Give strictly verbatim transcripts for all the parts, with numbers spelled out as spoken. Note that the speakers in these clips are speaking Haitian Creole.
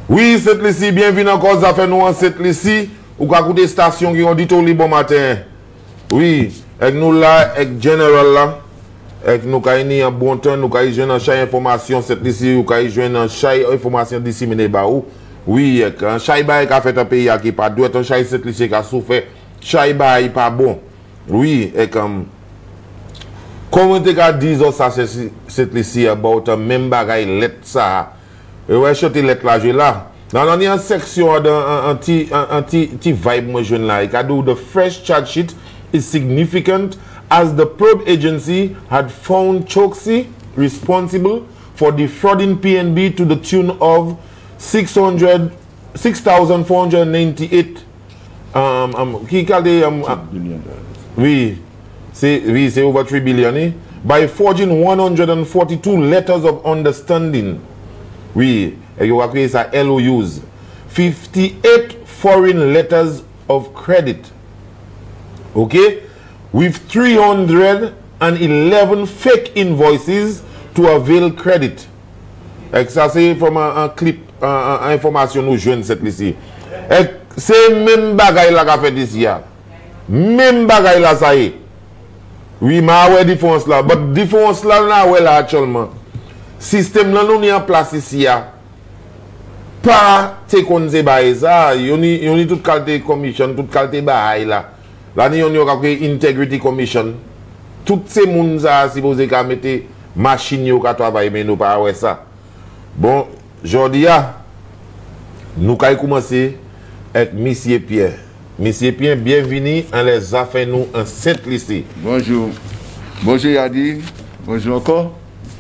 Oui, cette ici, bienvenue encore, ça fait nous en cette ici. Ou qu'à côté station qui ont dit tout le bon matin. Oui, avec nous là, avec General là. Avec nous, quand il y a un bon temps, nous, quand il y a chaque information, cette ici, ou quand il y a chaque information disséminée, bah, oui, un chaque bail qui a fait un pays qui pas doué, un chaque cette ici qui a souffert, chaque bail pas bon. Oui, et comme. Comment tu as dit ça, cette ici, about même bagaille, lettre ça. Et ouais, je te lettre là, je là. Dans la dernière section, un petit vibe, moi, je là. Il a dit, the fresh charge sheet is significant as the probe agency had found Choksi responsible for defrauding P N B to the tune of six thousand four hundred ninety-eight. Um, um, qui calde, um, uh, oui, c'est oui, c'est over three billion. Eh? By forging one hundred forty-two letters of understanding. Oui, et you have created ça L O Us. fifty-eight foreign letters of credit. Okay? With three hundred eleven fake invoices to avail credit. Et ça c'est from un clip, une information nous jeunes cette ici. Et c'est même bagaille là qu'a fait ici. Même bagaille là ça y est. Oui, mais ouais défense là, but défense là là ouais là actuellement. Système là nous en place ici ya. Pas te konze bail ça, yoni yoni toute qualité commission, toute qualité bail là. Là, nous avons créé Integrity Commission. Toutes ces gens si vous avez mettre machine qui travaillent, mais nous pas ça. Bon, aujourd'hui, nous allons commencer avec M. Pierre. M. Pierre, bienvenue en les affaires nous en cette lycée. Bonjour. Bonjour Yadi. Bonjour encore.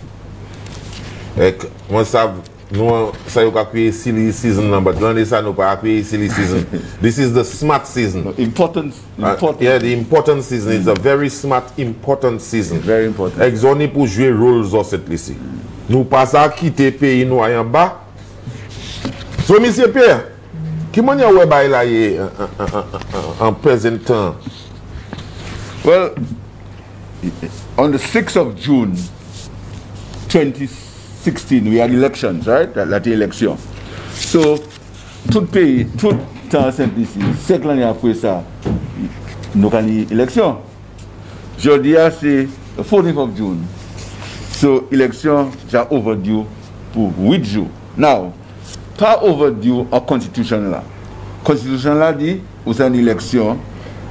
Et moi, ça. Nous, ça y a créé silly season, but l'année ça nous pas créé silly season. This is the smart season. Important, important. Uh, yeah, the important season. It's a very smart, important season. Very important. Exoni pour jouer rôle dans cette lycée. Nous passons à quitter le pays nous en bas. So, monsieur Pierre, qui m'a dit ouais bah là en présent temps? Well, on the sixth of June, twenty sixteen, we had elections, right? That election. So, tout pays, tout temps simple ici, cinq ans après ça, nous avons une élection. Aujourd'hui, c'est le fourteenth of June. So, élection, j'ai overdue pour huit jours. Now, pas overdue en constitution là. Constitution là dit, vous avez une élection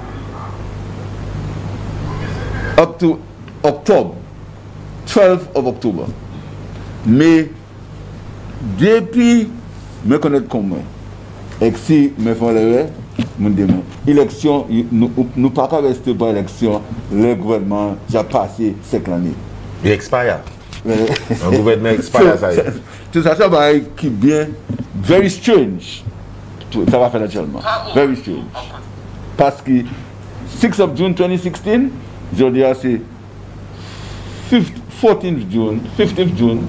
up to October, twelfth of October. Mais depuis me connaître comme moi, et si me font le mon démon, élection, nous nous pas rester par élection, le gouvernement a passé cinq années. Il expire. Le gouvernement expire ça. Tout ça, ça va qui bien, very strange. Ça va faire naturellement. Very strange. Parce que sixth of June twenty sixteen, je dis c'est fourteenth June, fifteenth June.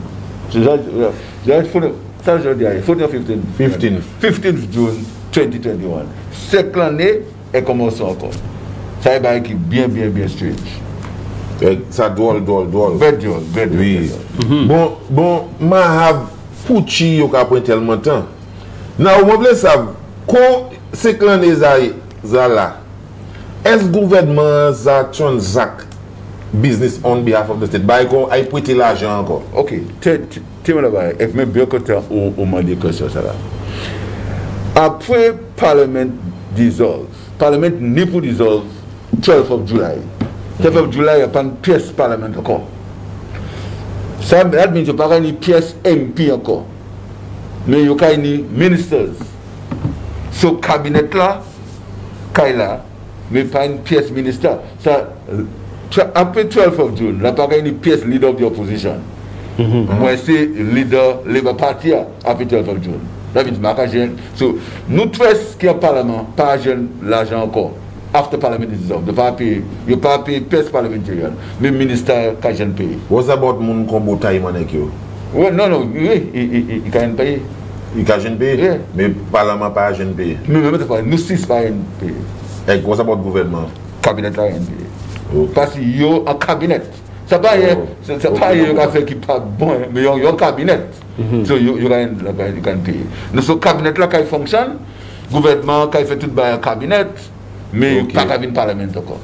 Ça aujourd'hui, fourteenth, fifteenth, fifteenth June twenty twenty-one. Cette année est commencé encore. Ça est bien, bien, bien strange. Ça doit, doit, doit. Very doit, very doit. Oui. Bon, bon, ma have pouchi yo ka point tellement temps. Now, moi voulais savoir quand cette année ça là, est-ce gouvernement ça transact business on behalf of the state? By go, I put l'argent encore. Ok. Tu me l'as dit. Et même bien que tu as au moment des questions ça là. Après Parlement dissolve, Parlement n'est pas dissolve twelfth of July. twelfth of July, il n'y a pas une pièce Parlement encore. Ça veut dire qu'il n'y a pas une pièce M P encore. Mais il y a une ministers. Ce cabinet là, Kaila, mais pas une pièce ministère. Ça, après twelfth of June, il n'y a pas une pièce leader of the opposition. Moi, c'est leader Labour Party après twelfth of June. Ça veut dire que nous tous qui sont au Parlement, pas jeune l'argent encore. After Parliament is dissolved, the party, you pas pay pièce parlementaire, mais ministère qui jeune pays. What's about mon combo time avec you? Oui, non, non, oui, il il can payer. Il can jeune pays, mais Parlement pas jeune pays. Mais même pas, nous six pas jeune pays. Et what's about gouvernement? Cabinet là jeune pays. Parce qu'il y a un cabinet. C'est pas c'est pas un fait qui pas bon, mais il y a un cabinet. So you you can you can pay. Nous ce cabinet là qui fonctionne, gouvernement qui fait tout un cabinet, mais pas cabinet parlement encore.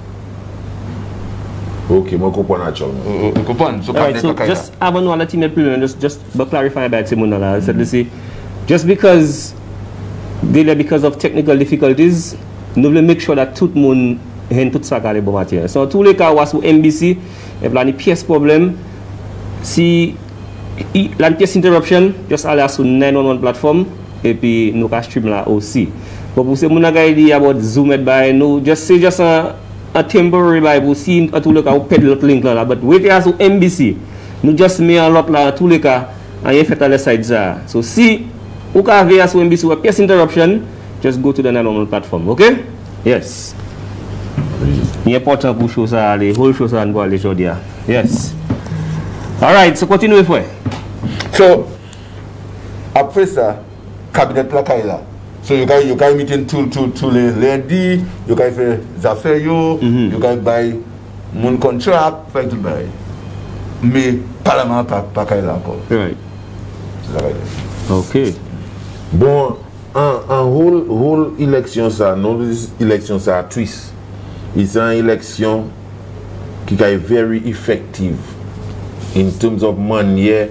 Ok, moi comprends naturellement. Vous comprenez? So Alright, so just avant nous aller mettre plus loin, just just but clarify that Simon là, said to say just because they because of technical difficulties, nous voulons make sure that tout le monde a tout ça dans les bons matières. So tous les cas où sur M B C, il y a une pièce problème. Si la pièce interruption, just aller sur nine one one platform et puis nous can stream là aussi. But pour ces gens qui dit about Zoom by nous, just say just a, a temporary by pour si à tous les cas ou perdre l'autre link là, but wait là sur M B C, nous just met un lot là à tous les cas en y fait à la side ça. So si ou ka ver sur M B C ou pièce interruption, just go to the nine one one platform, okay? Yes. C'est important pour chose ça, les whole chose ça nous aller aujourd'hui. Yes. All right, so continue with what? So après ça, cabinet là kay là. So you guys you guys meeting tous tous tous les lundis, you guys fait des affaires yo, Mhm. you guys buy mon contract, fait tout bail. Mais parlement pas pas kay là encore. Right. C'est ça que- Okay. Bon, en, en whole, whole élection ça, non élection ça twist. C'est une élection qui est very effective in terms of manière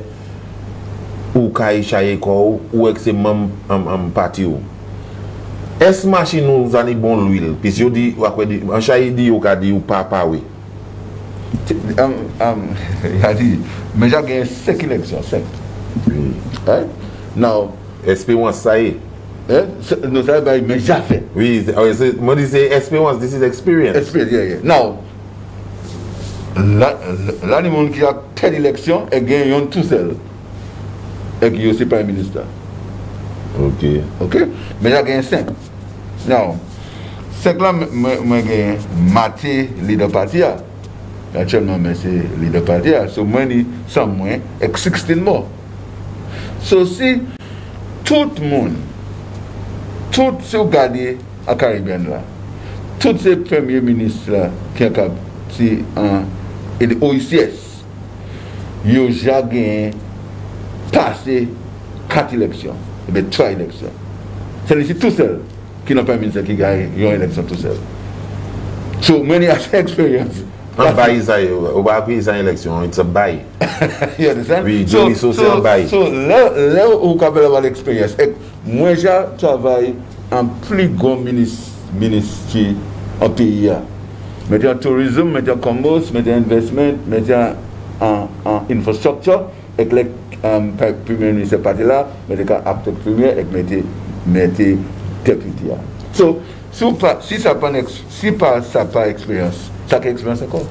ou kay chaye ko ou avec ses membres en parti ou. Est-ce machine nous a bon l'huile puis yo dit ou quoi dit en chaye dit ou ka dit ou pas pas oui. Um, um, il a dit, mais j'ai gagné cinq élections, cinq. Right? Now, Espérance ça y est. eh, c'est- nous savons, mais j'ai fait. Oui, c'est- oh, c'est- moi dis c'est expérience, this is experience. Experience, yeah, yeah. Now, là, là, les gens qui a telle élection, et gagnent tout seul. Et qui est aussi Prime Minister. OK. Ok? Mais j'ai gagné cinq. Now, cinq là, moi, j'ai gagné Maté, leader parti. Actuellement, mais c'est leader parti. So, moi, j'ai sans moins, et seize morts. So, si tout le monde, tout ce qui regardez à Caribbean là, tous ces premiers ministres là, qui ont si en et le O I C S, ils ont jamais passé quatre élections, et bien trois élections. C'est ici tout seul qui n'a pas ministre qui gagne une élection tout seul. So, moi, j'ai assez d'expérience. Un bail ça y est, ou pas après ça élection, it's a bail. You understand? Oui, so, Johnny Sauce so, en bail. so, là, là où on peut avoir l'expérience, et moi, j'ai travaillé en plus grand ministre, ministre en pays. Mettez en tourisme, mettez en commerce, mettez en investment, mettez en, en infrastructure, et le um, premier ministre parti là, mettez en acteur premier, et mettez, mettez député. So, si, pas, si ça pas si pas ça pas expérience, ça quelle expérience encore?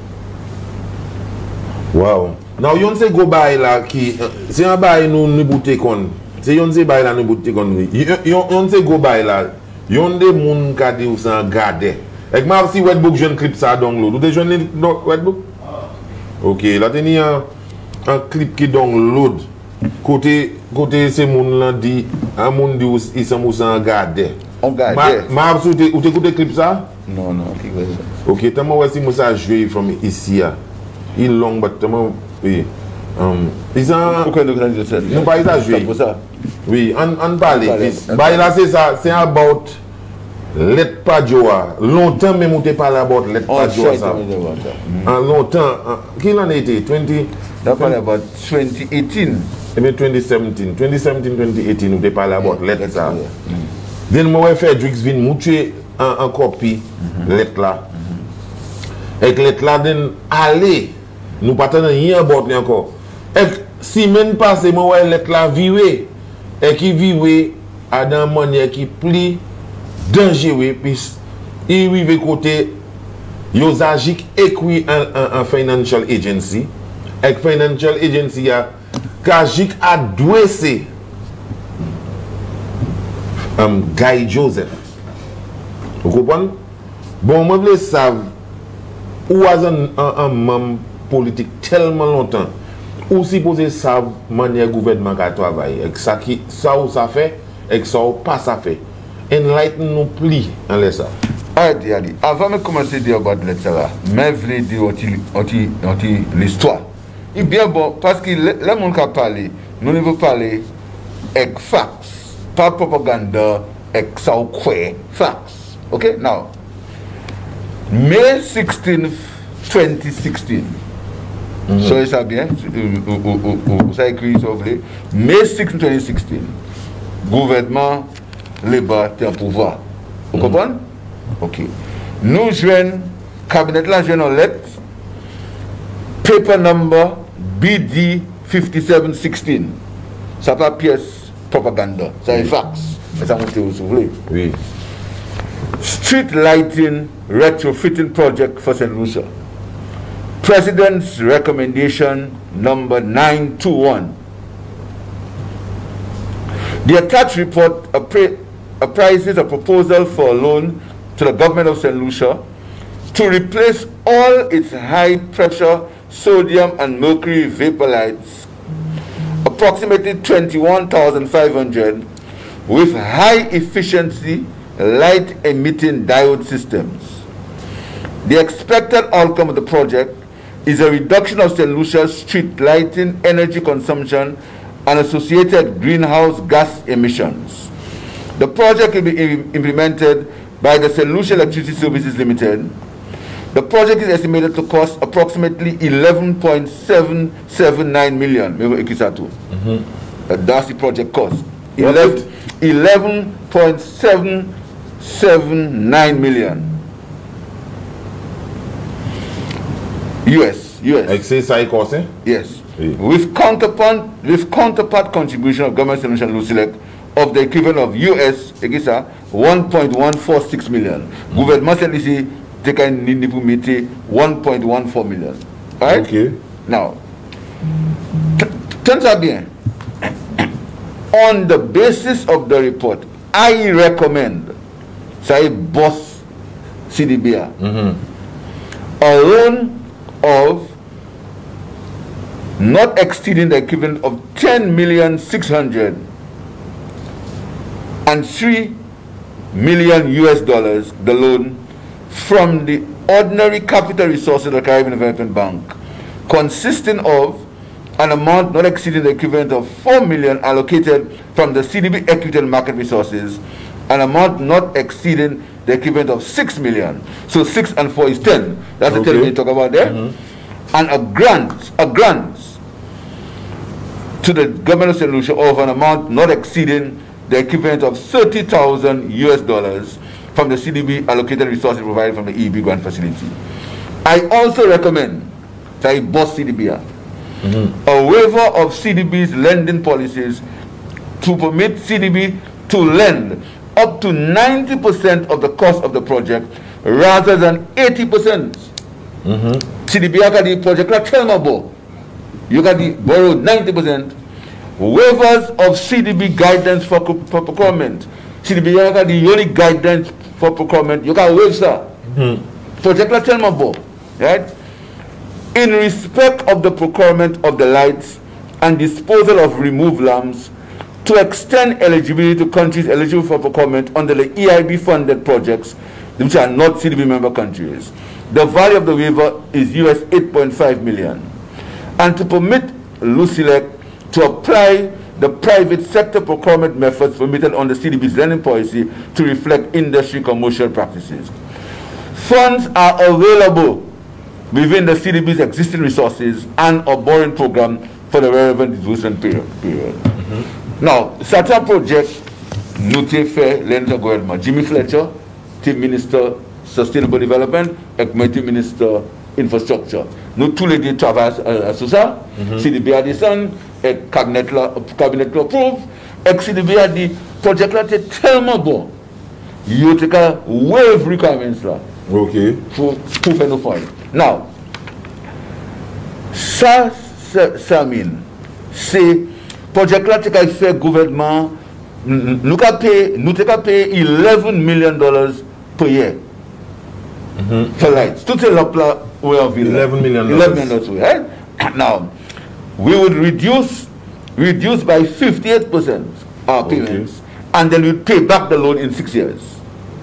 Wow. Now yon se go bail là qui c'est un bail nous nous bouter kon. C'est yon se bail là nous bouter kon. Yon yon se go bail là. Yon de moun ka di ou san garder. Ek ma si webbook jeune clip ça download. Ou de jeune webbook? OK, là teni un un clip qui download. Côté côté c'est moun là dit un moun di ou ils sont ou san garder. On garde. Ma ma ou te ou te écoute clip ça? Non, non, qui va ça? OK, tellement voici moi ça jouer from ici. Il long but tellement oui. Um, ils ont Pourquoi nous avons ça? nous pas exagérer. C'est pour ça. Oui, on on parle. Parler. Bah là c'est ça, c'est about let pas joa. Longtemps même on te parle about let On pas joa sait ça. ça. En longtemps, qui l'en était vingt On parle about twenty eighteen. eh bien twenty seventeen, twenty seventeen, twenty eighteen on te parle about let Let's ça. go. Then moi Fredrix vient montrer en en copie let là. Et let là then aller nous pas attendre rien about lui encore. Et si même passé moi ouais let là virer et qui vivre à dans manière qui plus dangereux puis il arrive côté yo agik écrit en en financial agency et financial agency a kajik adressé um, Guy Joseph. Vous comprenez? Bon, moi, je veux savoir, ou as un, un, un membre politique tellement longtemps, ou si vous savez manière gouvernement qui travaille, et ça qui ça ou ça fait, et ça ou pas ça fait. Enlighten nous pli en laisse ça. Alright, Yali. Avant de commencer à dire about lettre là, mais je voulais dire anti l'histoire. Et bien bon, parce que là, mon cas parler, nous devons parler avec facts, pas propagande, avec ça ou quoi, facts. Ok? Now, May sixteenth, twenty sixteen. Mm-hmm. So, ça bien? Vous avez écrit, si vous voulez. May sixteenth, twenty sixteen. Gouvernement, Labour, t'es en pouvoir. Vous mm-hmm. comprenez? Ok. Nous jouons, cabinet là, jouons en lettre, paper number B D fifty-seven sixteen. Ça pas pièce propaganda, ça est fax. Mais ça monte si vous voulez. Oui. Street lighting retrofitting project for Saint Lucia. President's recommendation number nine two one. The attached report appra apprises a proposal for a loan to the government of Saint Lucia to replace all its high pressure sodium and mercury vapor lights, approximately twenty-one thousand five hundred, with high efficiency light emitting diode systems. The expected outcome of the project is a reduction of Saint Lucia's street lighting energy consumption and associated greenhouse gas emissions. The project will be implemented by the Saint Lucia Electricity Services Limited. The project is estimated to cost approximately eleven point seven seven nine million. Mm-hmm. That's the project cost. eleven point seven seven nine million. U S. U S. Excess high cost, eh? Yes. Oui. With counterpart, with counterpart contribution of government solution Lucilec of the equivalent of U S one point one four six million. Mm-hmm. Gouvernement ici they can need to meet one point one four million. Right? Okay. Now, turns out bien. On the basis of the report, I recommend say boss C D B A mm-hmm. a loan of not exceeding the equivalent of ten million six hundred and three million U S dollars, the loan from the ordinary capital resources of the Caribbean Development Bank, consisting of an amount not exceeding the equivalent of four million allocated from the C D B equity and market resources, an amount not exceeding the equivalent of six million. So six and four is ten. That's okay. The term we talk about there. Mm-hmm. And a grant, a grant to the government of Saint Lucia of an amount not exceeding the equivalent of thirty thousand U S dollars from the C D B allocated resources provided from the E E B grant facility. I also recommend that I boss C D B A mm-hmm. a waiver of C D B's lending policies to permit C D B to lend up to ninety percent of the cost of the project rather than eighty percent. Mm-hmm. C D B A got the project like tell me about. You got the borrowed ninety percent. Waivers of C D B guidance for, for procurement. C D B A got the only guidance for procurement. You got waive sir. Mm-hmm. Project like tell me about. Right? In respect of the procurement of the lights and disposal of removed lamps, to extend eligibility to countries eligible for procurement under the E I B funded projects which are not C D B member countries. The value of the waiver is U S eight point five million. And to permit Lucilec to apply the private sector procurement methods permitted on the C D B's lending policy to reflect industry commercial practices. Funds are available within the C D B's existing resources and a borrowing program for the relevant disbursement period. period. Mm-hmm. Now, certain project, nous t'ai fait l'gouvernement. Jimmy Fletcher, team minister sustainable development, et moi team minister infrastructure. Nous tous les deux travaillons sur ça. C D B a dit ça, et cabinet là, cabinet là approuve, et C D B a dit project là c'est tellement bon. You take a wave requirements là. Okay. Pour pour faire nos points. Now, ça, ça, ça mean, c'est project là, c'est fait gouvernement, nous avons payé, nous avons payé eleven million dollars per year. Mm-hmm. For lights. Tout est là, là, où on vit. eleven million dollars. eleven million dollars, right? Now, we would reduce, reduce by fifty-eight percent our payments, okay. And then we pay back the loan in six years.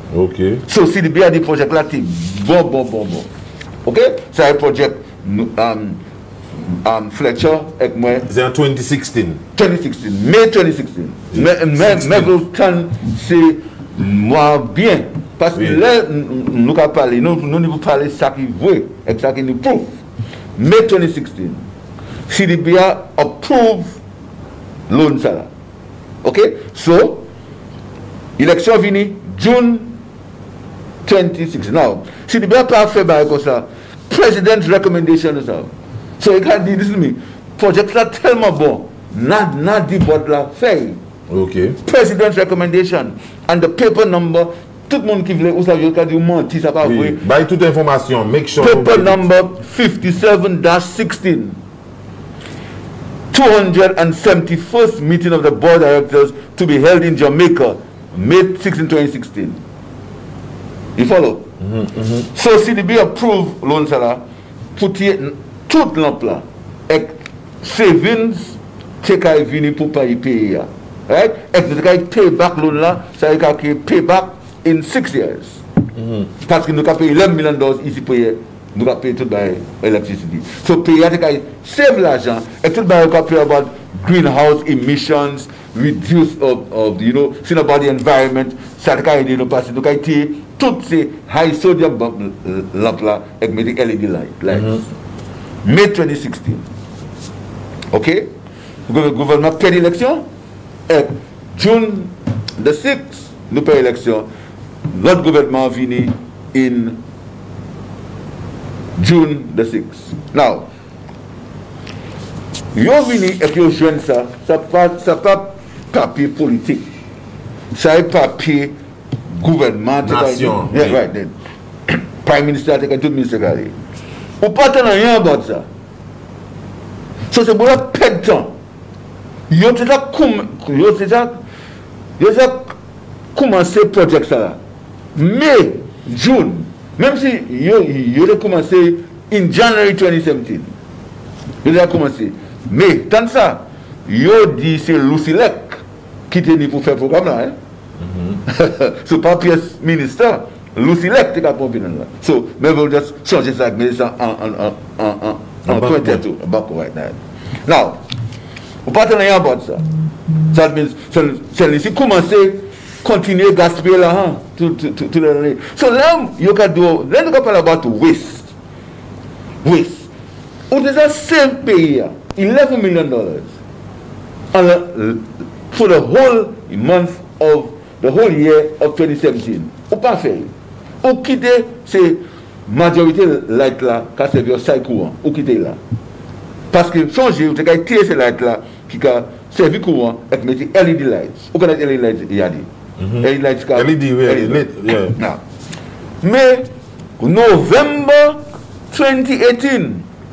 Ok. So, C D B A dit projet là, c'est bon, bon, bon, bon. Ok? C'est un projet um, um, Fletcher avec moi. C'est en twenty sixteen. twenty sixteen, mai twenty sixteen. Mais, mais, mais, c'est moi bien. Parce que là, nous avons parlé, nous nous parlé ça qui veut, et ça qui nous prouve. mai twenty sixteen, C D B A approuve loan ça. Ok? So, élection finie, June twenty sixteen. Now, C D B A pas fait comme ça. President's recommendation is out. So, you can do this to me. Project là tellement bon. Not, not the board là fait. Ok. President's recommendation. And the paper number, tout le monde qui voulait, vous savez, il dit menti, ça pas vrai. By toute information, make sure. Paper number fifty-seven dash sixteen. two hundred seventy-first meeting of the board of directors to be held in Jamaica, May sixteenth, twenty sixteen. You follow? Mm-hmm, mm-hmm. So C D B approved loan sala, put it tout l'emploi. Et savings, take a vini pour pas y payer. Right? Et nous avons pay back loan là, ça veut dire pay back in six years. Mm-hmm. Parce que nous avons payé eleven million dollars ici pour nous avons payé tout l'électricité. So payer, save l'argent, et tout le monde a payé about greenhouse emissions, reduce of, of you know, sin about the environment, ça a été nous passer, nous avons payé toutes ces high sodium lampes là avec des L E D lights. lights. Mm-hmm. May twenty sixteen. Ok? Le gouvernement paie l'élection. Et June the sixth, nous payons l'élection. Notre gouvernement vient in June the sixth. Now, yo vini et yo jeune ça, ça pas ça pas papier politique. Ça est papier gouvernement. Nation. Yeah, right then. Prime Minister, tout ministre gardé. Ou pas t'en rien about ça. So c'est pour la perdre temps. Yo déjà comme yo déjà yo déjà commencé projet ça là. Mai, June, même si yo yo a commencé in January twenty seventeen. Yo a commencé. Mais tant ça, yo dit c'est Lucilec qui était pour faire programme là hein. Mm-hmm. C'est pas pièce ministère, Lucilec qui a pour venir là. So, mais vous juste changer ça mais ça en en en en en point tout, back right now. Now, vous pas rien about ça. Ça veut dire c'est ici commencer continuer gaspiller là tout tout tout l'année. So là you can do then you can talk about waste. Waste. Ou déjà save pays eleven million dollars. And uh, for the whole month of the whole year of twenty seventeen. Ou pas fait. Ou quitter c'est majorité light là qui servi au cycle courant. Ou quitter là. Parce que changer ou t'as tirer ces light là qui a servi courant et mettre L E D lights. Ou connaître L E D lights il y a dit. L E D lights L E D oui. Now. Mais November twenty eighteen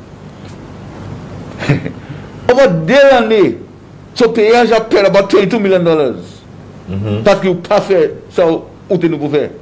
over deux années, ce payage a perdu about twenty-two million dollars. Mm-hmm. Parce que vous pas fait ça où tu nous pouvez faire.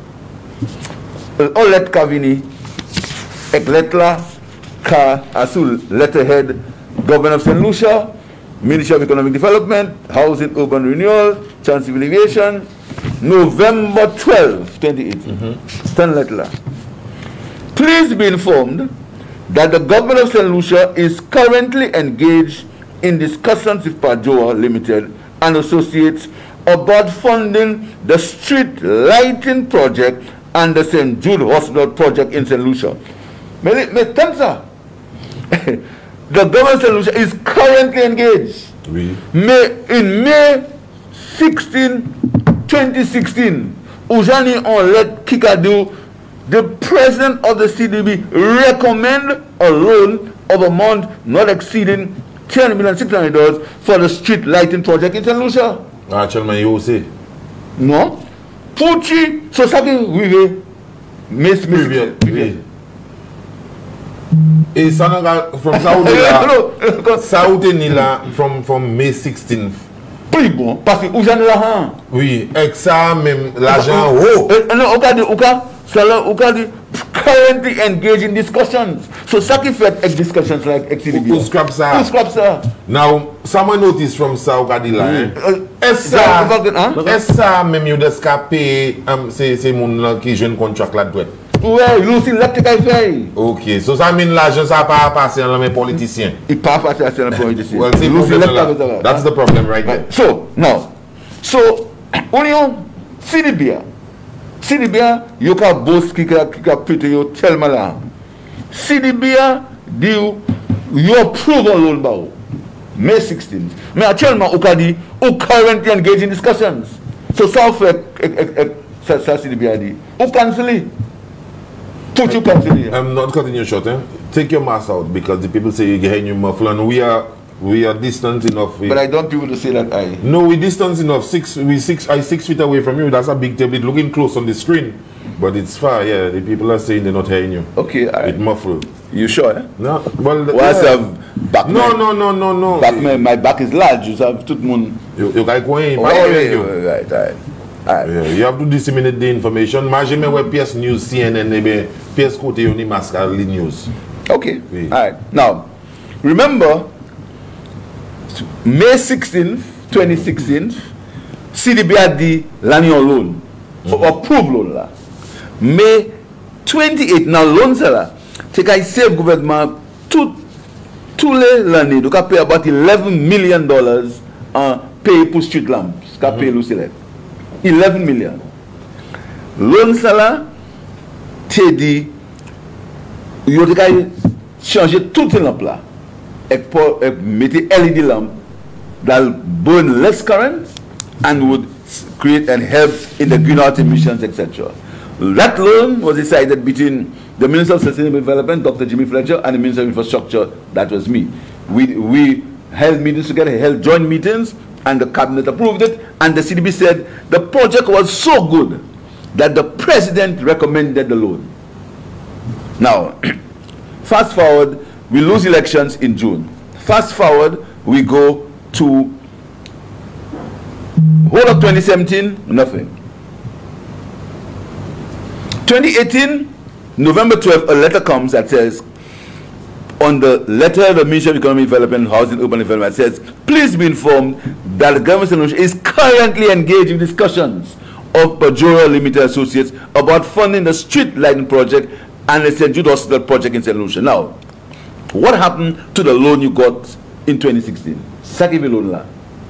On lettre Kavini, et lettre là, car à sous letterhead, Governor of Saint Lucia, Ministry of Economic Development, Housing, Urban Renewal, Chance Civil Aviation, November twelfth, twenty eighteen. Mm-hmm. Ten letter là. Please be informed that the government of Saint Lucia is currently engaged in discussions with Pajoa Limited and Associates about funding the street lighting project and the Saint Jude Hospital project in Saint Lucia. Mais, mais tant ça, the government of Saint Lucia is currently engaged. Oui. Mais in May sixteenth, twenty sixteen, Ujani on let Kikadu, the president of the C D B recommend a loan of amount not exceeding ten million six hundred dollars for the street lighting project in Saint Lucia. Actuellement, il y a aussi. Non. Pouchi, c'est ça que oui, oui. Mais, mais, et ça n'a pas, from ça où là, ça où t'es là, from, from May sixteenth. Plus bon, parce que où j'en ai l'argent. Oui, avec ça, même l'argent, oh. Non, au cas de, au cas, ça là, au cas de, currently engaged in discussions. So Saki fait discussions like X C D B. Who scrap ça? Who scrap ça? Now, someone noticed from South Kadila, est-ce Ça, ça, est-ce ça même you escapé, c'est mon là qui joue un contrat là-dedans? Ouais, Lucy là tu fait. Ok, so ça mean l'argent ça pas passer dans les politiciens. Il pas passer dans les politiciens. Well, c'est Lucy là là. That's the problem right there. So, now, so, on C D B A. C D B A, you can boss qui a qui a pété yo tellement là. C D B A dit you approve a loan bao. May sixteenth. Mais actuellement, on a dit, on currently engage in discussions. So, ça fait, ça, ça C D B A dit, on cancel. Put you cancel. I'm not cutting you short, eh? Take your mask out because the people say you're getting your muffler and we are we are distant enough. But I don't want people to say that I. No, we distance enough. Six, we six, I six feet away from you. That's a big table. It's looking close on the screen, but it's far. Yeah, the people are saying they're not hearing you. Okay, all right. It muffled. You sure? Eh? No, well, the, What's yeah. um, back? No, no, no, no, no. Back, my, my back is large. You have tout le monde. You, you can't go in. Oh, Why yeah, you yeah, you? yeah, right, right. All right. Yeah, you have to disseminate the information. Imagine where P S News, C N N, maybe P S Côté, Uni Mask, lead news. Okay. Oui. All right. Now, remember, May sixteenth, twenty sixteen, C D B A dit l'année loan, mm-hmm. approve loan là. May twenty-eighth, now loan ça là, c'est qu'il save gouvernement tout tous les l'année, donc il paye about eleven million dollars en paye pour street lamps, qu'a paye le select. eleven million. Loan ça là, t'es dit, il y a changer toutes les lampes là. Et pour mettre L E D lamp that burn less current and would create and help in the greenhouse emissions, et cetera. That loan was decided between the Minister of Sustainable Development, Doctor Jimmy Fletcher, and the Minister of Infrastructure, that was me. We, we held meetings together, held joint meetings, and the cabinet approved it, and the C D B said the project was so good that the president recommended the loan. Now, fast forward, we lose elections in June. Fast forward, we go to whole of twenty seventeen, nothing. twenty eighteen, November twelfth, a letter comes that says, on the letter of the Ministry of Economic Development, Housing, Urban Development, it says, please be informed that the government solution is currently engaged in discussions of Bajora Limited Associates about funding the street lighting project and the Saint Jude Hospital project in Saint Lucia. Now, what happened to the loan you got in twenty sixteen? Saki loan la.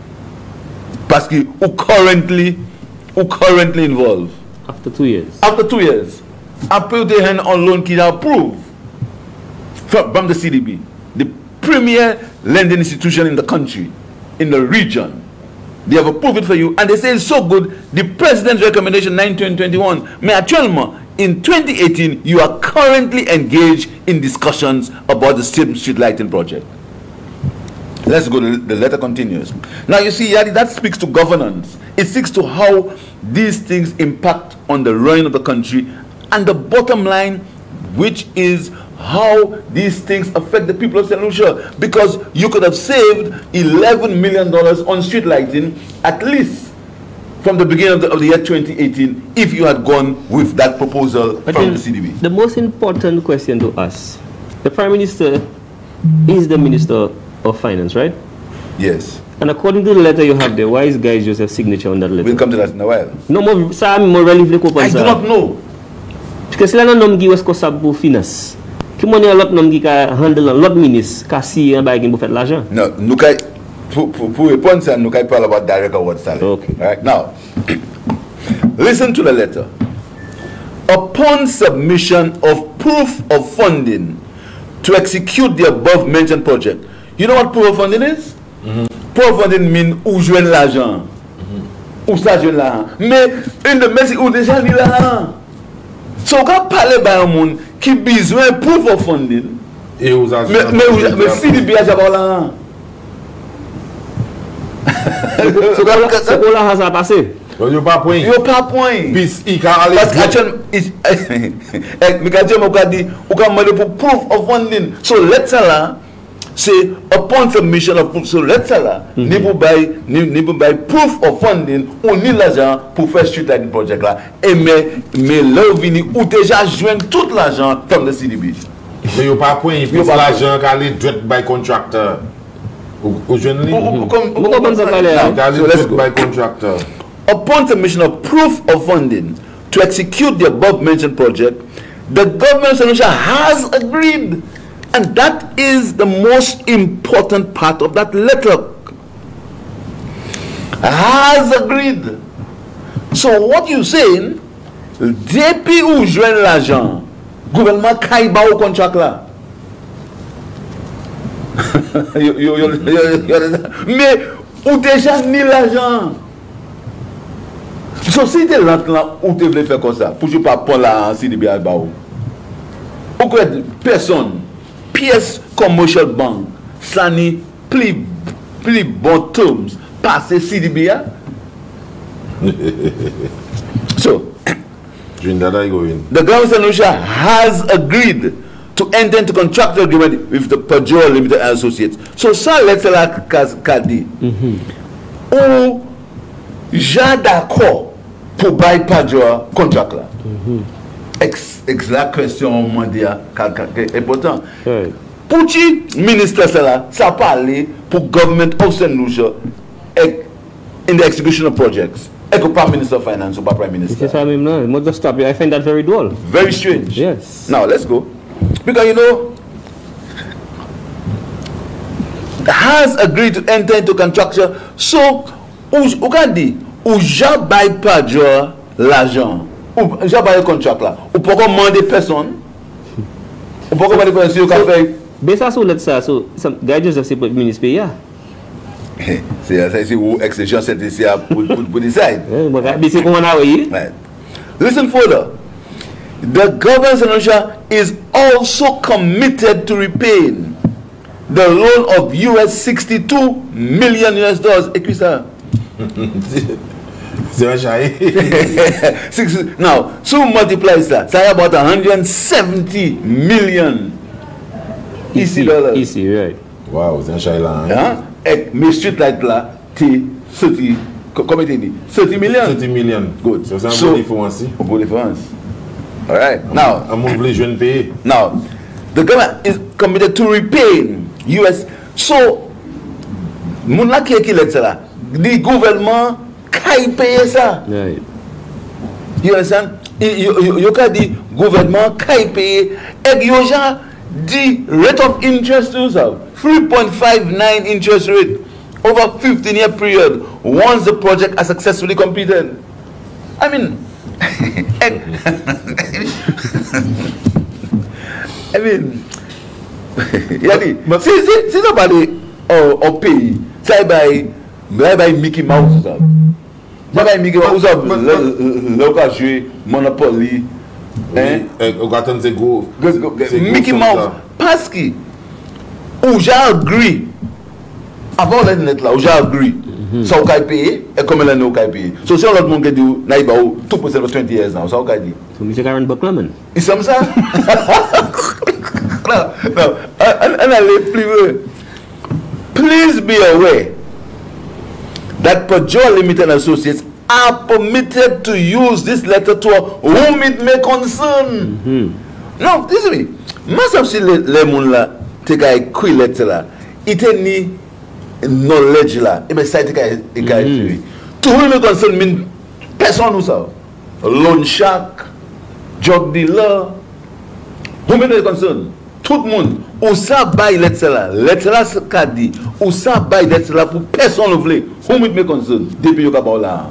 Parce que who currently, who currently involved? After two years. After two years, I put their hand on loan key approved from, from the C D B, the premier lending institution in the country, in the region. They have approved it for you, and they say it's so good. The president's recommendation nine twenty twenty-one. Mais actuellement, in twenty eighteen, you are currently engaged in discussions about the street, street lighting project. Let's go. The letter continues. Now you see, Yadi, that speaks to governance. It speaks to how these things impact on the running of the country, and the bottom line, which is how these things affect the people of Saint Lucia. Because you could have saved eleven million dollars on street lighting at least from the beginning of the, of the year twenty eighteen if you had gone with that proposal but from the C D B. The most important question to us, the Prime Minister is the Minister of Finance, right? Yes. And according to the letter you have there, why is Guy Joseph's signature on that letter? We'll come to that in a while. No more, ça more relief I do not know. Parce que c'est là un homme qui est responsable pour finance. Qui monnaie un autre homme qui a handle un autre ministre qui a si un bail pour faire de l'argent. No, nous pour pour répondre ça, nous parle about direct award salary. Okay. Right now, listen to the letter. Upon submission of proof of funding to execute the above mentioned project, you know what proof of funding is? Mm-hmm. Proof of funding means où joindre l'argent, où ça joindre l'argent. Mais une de mes où déjà mis l'argent. So quand parler à un monde qui a besoin de proof of funding, Et aux mais mais mais C D B a déjà l'argent. C'est pour l'argent ça a passé. Il n'y a pas point. Il n'y a pas point. Puis il can aller. Parce qu'actuellement, mais quand je me dis, on peut demander pour proof of funding. So let's say là, say upon submission of proof, so let's say là, ni pour buy, ni, ni pour buy proof of funding, on ni l'argent pour faire street lighting project là. Et mais, mais là, vous venez ou déjà joindre tout l'argent from the C D B. Mais il n'y a pas point, il faut l'argent qui est direct by contractor. Ou jeune li? By contractor. Upon submission of proof of funding to execute the above mentioned project, the government solution has agreed, and that is the most important part of that letter. Has agreed. So what you saying? Depuis où joigne l'argent, gouvernement caille ba au contract là. Mais ou déjà ni l'argent. So si tu es là où tu veux faire comme ça, pour ne pas prendre la C D B à Bao. Pourquoi personne, P S Commercial Bank, ça n'est plus, plus bon terms, passer C D B à? So, the government solution has agreed to enter into contractual agreement with the Pajora Limited and Associates. So, ça, let's say, qu'a dit, ou j'ai d'accord pour buy Pajora contract là. Ex, ex la question mondiale est important. Pour qui ministre ça là, ça parle pour government of Saint Lucia in the execution of projects. Et que Prime Minister of Finance ou pas Prime Minister. Yes, I mean, no, just stop you. I find that very dull. Very strange. Yes. Now let's go. Because you know, has agreed to enter into contraction. So, ou can dit, ou j'ai bail pas l'argent, ou j'ai bail le contrat là, ou pourquoi demander personne, ou pourquoi demander personne qui a fait. Mais ça, so let's say, so some guy just say, but minister, yeah. C'est ça, c'est où exception c'est ici pour pour decide. Mais c'est comment on a eu. Listen further. The government is also committed to repaying the loan of U S sixty-two million U S dollars. Écris ça. C'est un chai. Now, so multiply ça, ça y about one hundred seventy million ici dollars. Ici, right. Wow, c'est un chai là. Hein? Et mes street light là, t'es thirty, comment tu dis? thirty million. thirty million. Good. So c'est un bon différence. Un bon différence. All right. Now, I'm going to jeune pays. Now, the government is committed to repay U S. So, mon la qui est là, the government qui paye ça. Right. You understand? You can the government qui paye et you just the rate of interest to yourself three point five nine interest rate over fifteen year period once the project is successfully completed. I mean, I mean, yani, si si si ça parle au au pays, ça by by Mickey Mouse ça. Ça by Mickey Mouse ça, local jouer Monopoly. Hein? On va attendre c'est go. Mickey Mouse parce que où j'ai agree avant la net là où j'ai agree ça au cas payé et comme là nous au cas payé. So si l'autre monde dit naïba ou tout pour twenty years now ça au cas dit. So Mister Karen Buckleman. Is ça ça? No, no. And I live plus. Please be aware that Pajora Limited Associates are permitted to use this letter to whom it may concern. Mm-hmm. No, this is me. Most of les gens là, take a quick letter là, it any knowledge là, et bien ça take a écrit. To whom it may concern mean personne ou ça, loan shark, drug dealer, whom it may concern. Tout le monde, ou ça bail lettre là, lettre là ce qu'a dit, ou ça bail lettre là pour personne ne veut, whom it may concern, depuis yo ka ba là.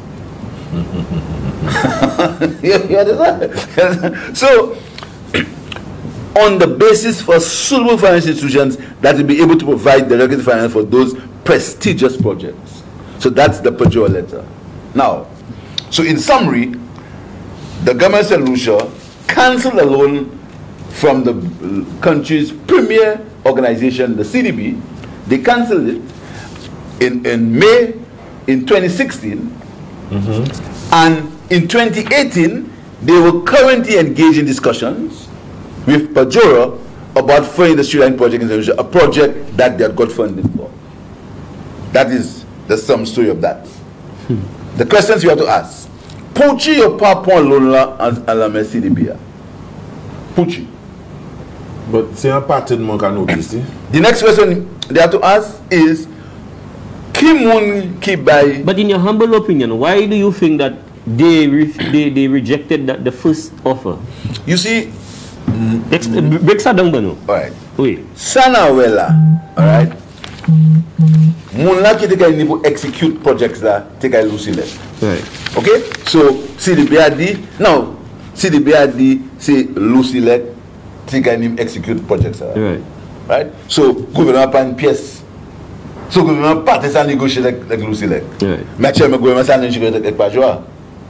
You understand? So, on the basis for suitable financial institutions that will be able to provide the requisite finance for those prestigious projects. So that's the Pajora letter. Now, so in summary, the government of Saint Lucia cancelled the loan from the country's premier organization, the C D B. They cancelled it in, in May in twenty sixteen. Mm-hmm. And in twenty eighteen, they were currently engaged in discussions with Pajora about funding the street line project in the a project that they had got funding for. That is the sum story of that. Hmm. The questions you have to ask. Puchi your papa lola à la merci de Bia. Puchi. But c'est un pattern mon can notice. The next question they have to ask is Kimun Kibai. But in your humble opinion, why do you think that they re they, they rejected that, the first offer? You see, mm, break ça down, Bano. Alright. Oui. Sana wela. Alright. Moun la ki te kay niveau execute projects la te kay Lucile. Right. Okay? So, C D B A di, now, C D B A di, c'est Lucile te kay niveau execute projects la. Right. Right? So, gouvernement pa une pièce. So, gouvernement pa te sa négocier avec Lucile. Right. Mais actuellement, gouvernement sa négocier avec Pajwa.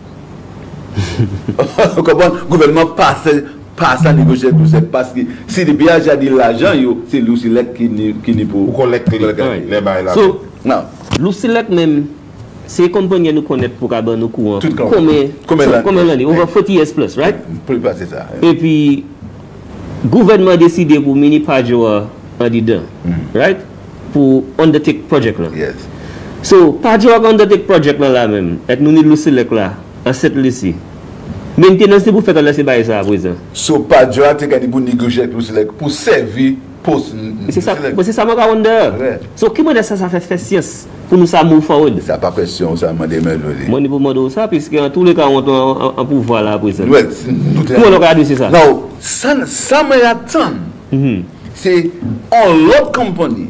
Gouvernement pa pas à négocier avec Lucile parce que si le B A a dit l'argent, c'est Lucile qui n'est pour collecter les bails là. So, Lucile même, c'est compagnie nous connaît pour qu'à nous courant. Combien combien l'année? Over forty years plus, right? Plus pas c'est ça. Et puis, gouvernement a décidé pour mini Pajwa en dedans, right? Pour undertake project là. Yes. So, Pajwa undertake project là même, et nous ni Lucile là, en cette lycée. Maintenance c'est pour faire laisser bailler ça à présent. So Pajwa te gagné pour négocier avec Lucile pour servir poste. C'est ça, c'est ça moi wonder. So comment ça ça fait faire science pour nous ça move forward. Ça pas question ça m'a demandé. Moi niveau mode ça puisque en tous les cas on en pouvoir là à présent. Ouais, comment on regarde c'est ça. Non, ça ça me attend. C'est en l'autre compagnie.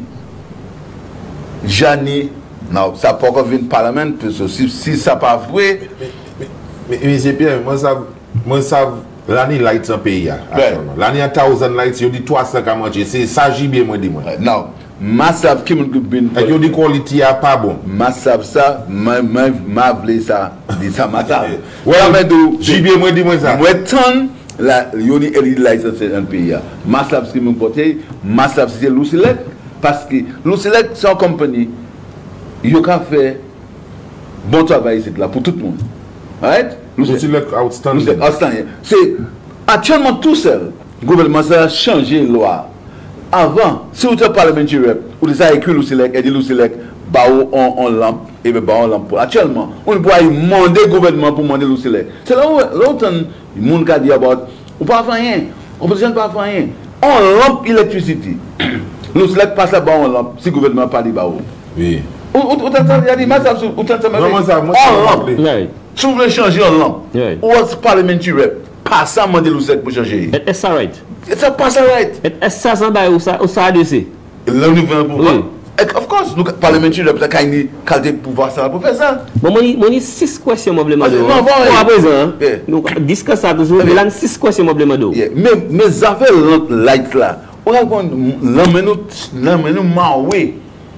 Jani, non, ça pas encore venir parlement si si ça pas vrai. Mais, mais c'est bien, moi ça, moi ça, l'année lights en pays actuellement. L'année à thousand lights, il dit trois cents à manger. C'est ça j'ai bien moi dit moi. Non, massive qui me bin. Et il dit qualité a pas bon. Massive ça, ma ma ma vle ça, dit ça matin. Ouais, mais do, j'ai bien moi dit moi ça. Moi ton la il dit L E D lights en pays. Massive qui me porter, massive c'est Lucile parce que Lucile c'est une compagnie. Il a fait bon travail c'est là pour tout le monde. Right? Lucile outstanding. Outstanding. C'est actuellement tout seul. Le gouvernement a changé la loi. Avant, si vous êtes parlementaire, vous avez écrit Lucile et dit Lucile, bah on lampe et bah on lampe. Actuellement, on ne peut pas demander au gouvernement pour demander Lucile. C'est là où l'autre monde a dit about, on ne peut pas faire rien. L'opposition ne peut pas faire rien. On lampe l'électricité. Lucile passe à bas on lampe si le gouvernement n'a pas dit bah. Oui. Ou t'entends dire, mais ça, ou t'entends dire, si vous voulez changer en lampe, ou est-ce parlementaire, pas ça demander Lucile pour changer. Est-ce ça right? Est-ce pas ça right? Est-ce ça ça va ou ça ou ça a décès? Le niveau pouvoir. Of course, nous parlementaire peut quand il qualité pouvoir ça pour faire ça. Bon moi moi ni six questions moi blema do. Non, bon à présent. Donc discuss ça toujours, mais là six questions moi blema do. Mais mais affaires light là. On va prendre l'emmène l'emmène maoué.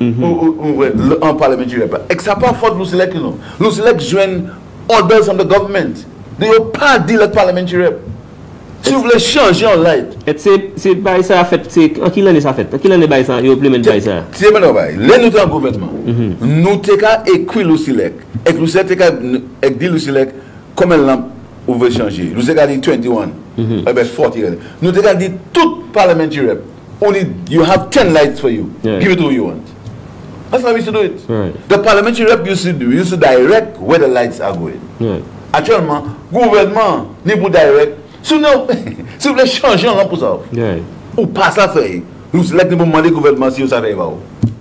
En parlementaire. Et ça pas faute Lucile non. Lucile join orders from the government. They will pas deal with parliamentary. Si vous voulez changer en light. Et c'est c'est pas ça fait c'est en quelle année ça fait? En quelle année ba ça yo implement ba ça? C'est maintenant ba. Les nous en gouvernement. Nous te ka écrit Lucile. Et Lucile te ka et dit Lucile comment l'an on veut changer. Lucile a dit twenty-one. Eh ben forty. Nous te ka dit tout parliamentary. Only you have ten lights for you. Give it who you want. That's how we should do it. Right. The parliamentary rep used to do, used to direct where the lights are going. Right. Actuellement, gouvernement, ni pour direct. Si vous si vous voulez changer en pour ça, right. Ou pas ça faire, nous select pour demander au gouvernement si vous savez pas.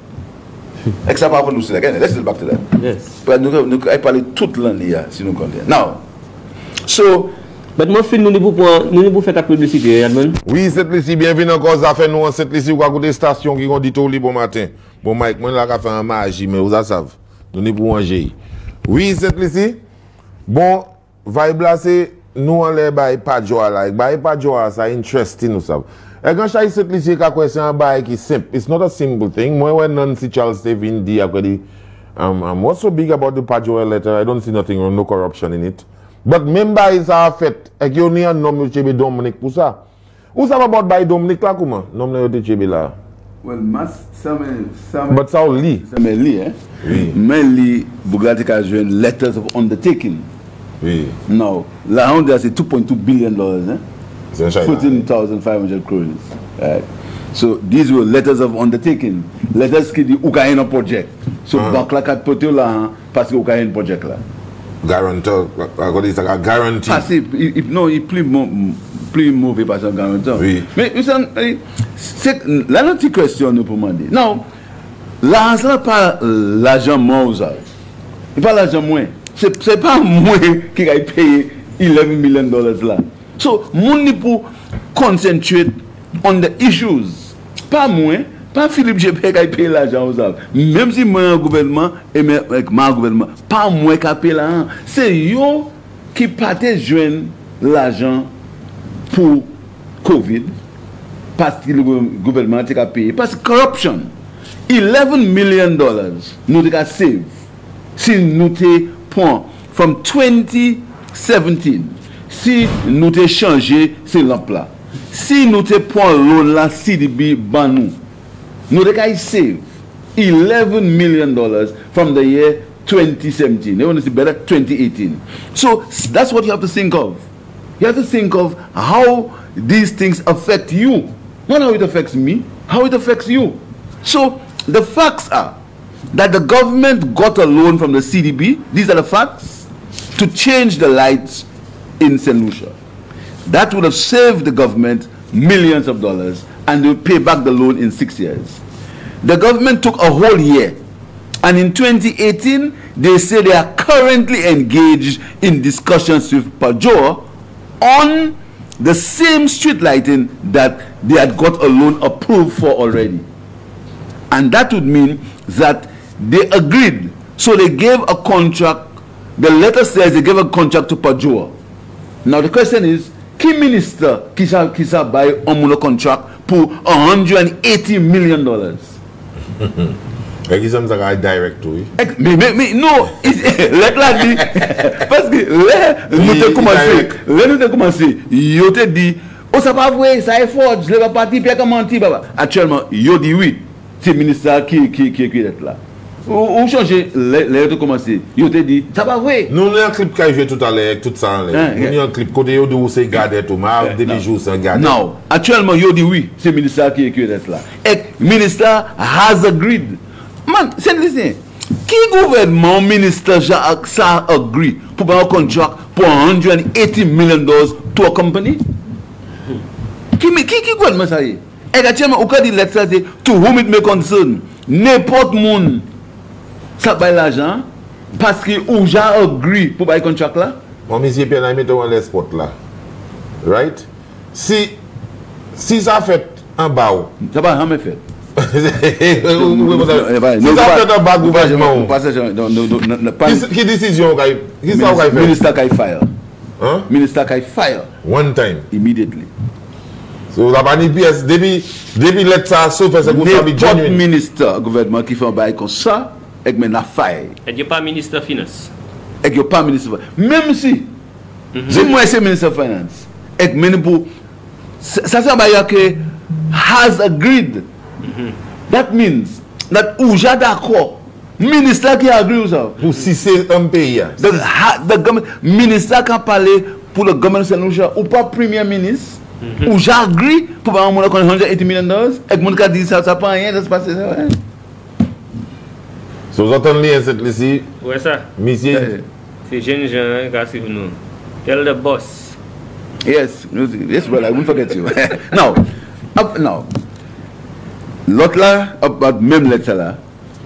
Et ça pas pour nous select. Let's get back to that. Yes. Nous nous parler toute l'année si nous comptons. Now, so. Mais moi, nous ne pouvons faire ta publicité, Edmond. Oui, cette ici, bienvenue encore. Ça fait nous en cette ici, ou à côté station qui ont dit tout le bon matin. Bon, Mike, moi, là, je fait un magie, mais vous savez, nous ne pouvons pas. Oui, cette ici, bon, vibe là, c'est nous, on les bail pas de joie là. Bail pas de joie, ça interesting, nous savons. Et quand je dis cette ici, c'est un bail qui est simple. It's not a simple thing. Moi, when Nancy Charles Stephen dit, um, um, what's so big about the Pajwa letter? I don't see nothing wrong, no corruption in it. But member is a fait et que y a un nom de Chebe Dominique pour ça. Où ça va about by Dominique là comment? Nom de Chebe là. Well, mas ça me ça me But ça on lit. Ça me lit hein. Oui. Mais lit Bugatti a joué letters of undertaking. Oui. Now, là on dit c'est two point two billion dollars hein. fourteen thousand five hundred crores. Right? So these were letters of undertaking. Letters qui dit ou ka un project. So Uh-huh. banque la ka pote là parce que ou ka un project là. Guarantor, à côté ça a garantie. Parce que non, il plus mon plus mauvais par exemple garanteur. Oui. Mais c'est la notre question nous pour demander. Non, l'argent n'est pas l'argent moins. C'est pas l'argent moins. C'est c'est pas moi qui va payer eleven million dollars là. So, mon ni pour concentrate on the issues. Pas moi, pas Philippe G P qui paye l'argent aux autres. Même si moi un gouvernement et avec ma gouvernement, pas moi qui paye l'argent. C'est yo qui partait joindre l'argent pour Covid parce que le gouvernement a payé. Parce que corruption, eleven million dollars nous avons save si nous avons from twenty seventeen. Si nous avons changé ces lampes-là, si nous avons loan la C D B ban nous, nous avons save eleven million dollars from the year twenty seventeen. They want to see better twenty eighteen. So that's what you have to think of. You have to think of how these things affect you. Not how it affects me, how it affects you. So the facts are that the government got a loan from the C D B. These are the facts to change the lights in Saint Lucia. That would have saved the government millions of dollars and they would pay back the loan in six years. The government took a whole year, and in twenty eighteen they say they are currently engaged in discussions with Pajor on the same street lighting that they had got a loan approved for already. And that would mean that they agreed. So they gave a contract. The letter says they gave a contract to Pajor. Now the question is, qui minister qui sa qui sa buy un contract pour one hundred eighty million dollars? Et qui sommes à direct oui. Mais mais mais non, let la dit parce que là nous avons commencé, là nous avons commencé, yo te dit oh ça pas vrai, ça est fort, je vais partir puis comment mentir baba. Actuellement, yo dit oui, c'est ministre qui qui qui qui est là. Ou changer les autres commencer. Yo te dit ça pas vrai. Nous avons un clip qui a joué tout à l'heure avec tout ça en l'air. Nous avons un clip côté yo où c'est gardé tout mal depuis jours c'est gardé. Non, actuellement yo dit oui, c'est ministre qui qui est là. Et ministre has agreed. Man, c'est listen. Qui gouvernement ministre ça agree pour un contract pour one hundred eighty million dollars to a company? Qui qui qui gouvernement ça y est? Et actuellement, au cas de lettre c'est to whom it may concern, n'importe monde ça paye l'argent parce que ou j'ai agree pour bail contract là. Mon monsieur Pierre a mis dans les spots là. Right? Si si ça fait un bas. Ça va jamais fait. Si ça fait un bas gouvernement. Qui décision qui ça va faire? Minister qui fire. Hein? Minister qui fire. One time. Immediately. So la pani pièce depuis depuis lettre ça sauf c'est que ça be genuine. Ministre gouvernement qui fait un bail comme ça et que na fire. Et il pas ministre finance. Et que pas ministre. Même si si moi c'est ministre finance et que pour ça ça bail que has agreed. That means that ou j'ai d'accord. Ministre qui a agree ça. Pour si c'est un pays. The, the government ministre qui a parlé pour le gouvernement Saint Lucia ou pas premier ministre. Mm-hmm. Ou j'agree pour avoir one hundred eighty million dollars et que mon cas dit ça ça pas rien ça se passe ça. So vous entendez lien cette ici. Ouais ça. Monsieur. C'est jeune gens qui c'est nous. Tell the boss. Yes, yes brother, I won't forget you. Now, up now. L'autre là, about même lettre là.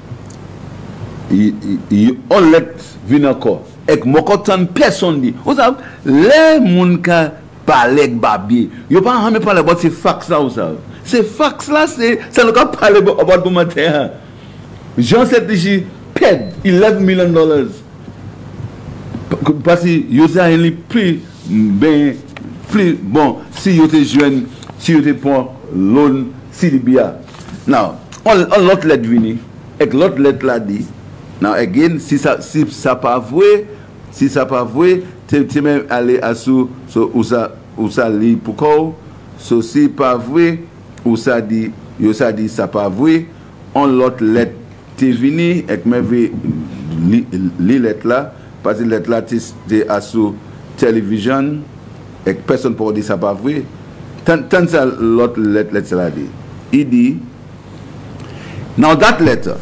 Il il on let venir encore. Et que mon coton personne dit. Vous savez les moun ka parler babier. Yo pas jamais parler about ces facts là ou ça. Ces facts là c'est ça nous pas parler about bon matin. Jean cette ici paid eleven million dollars. Parce que yo ça il plus ben plus bon si yo te jeune, si yo te prend loan C D B A. Now, on l'autre lettre vini et l'autre lettre là dit. Now again si ça si ça pas vrai, si ça pas vrai tu même aller à sous so ou ça ou ça li pour quoi so si pas vrai ou ça dit yo ça dit ça pas vrai on l'autre lettre t'es venu et me li, li lettre là parce que lettre là t'es à sous télévision et personne pour dire ça pas vrai Ten, ten sa lot let let's say E D. Now that letter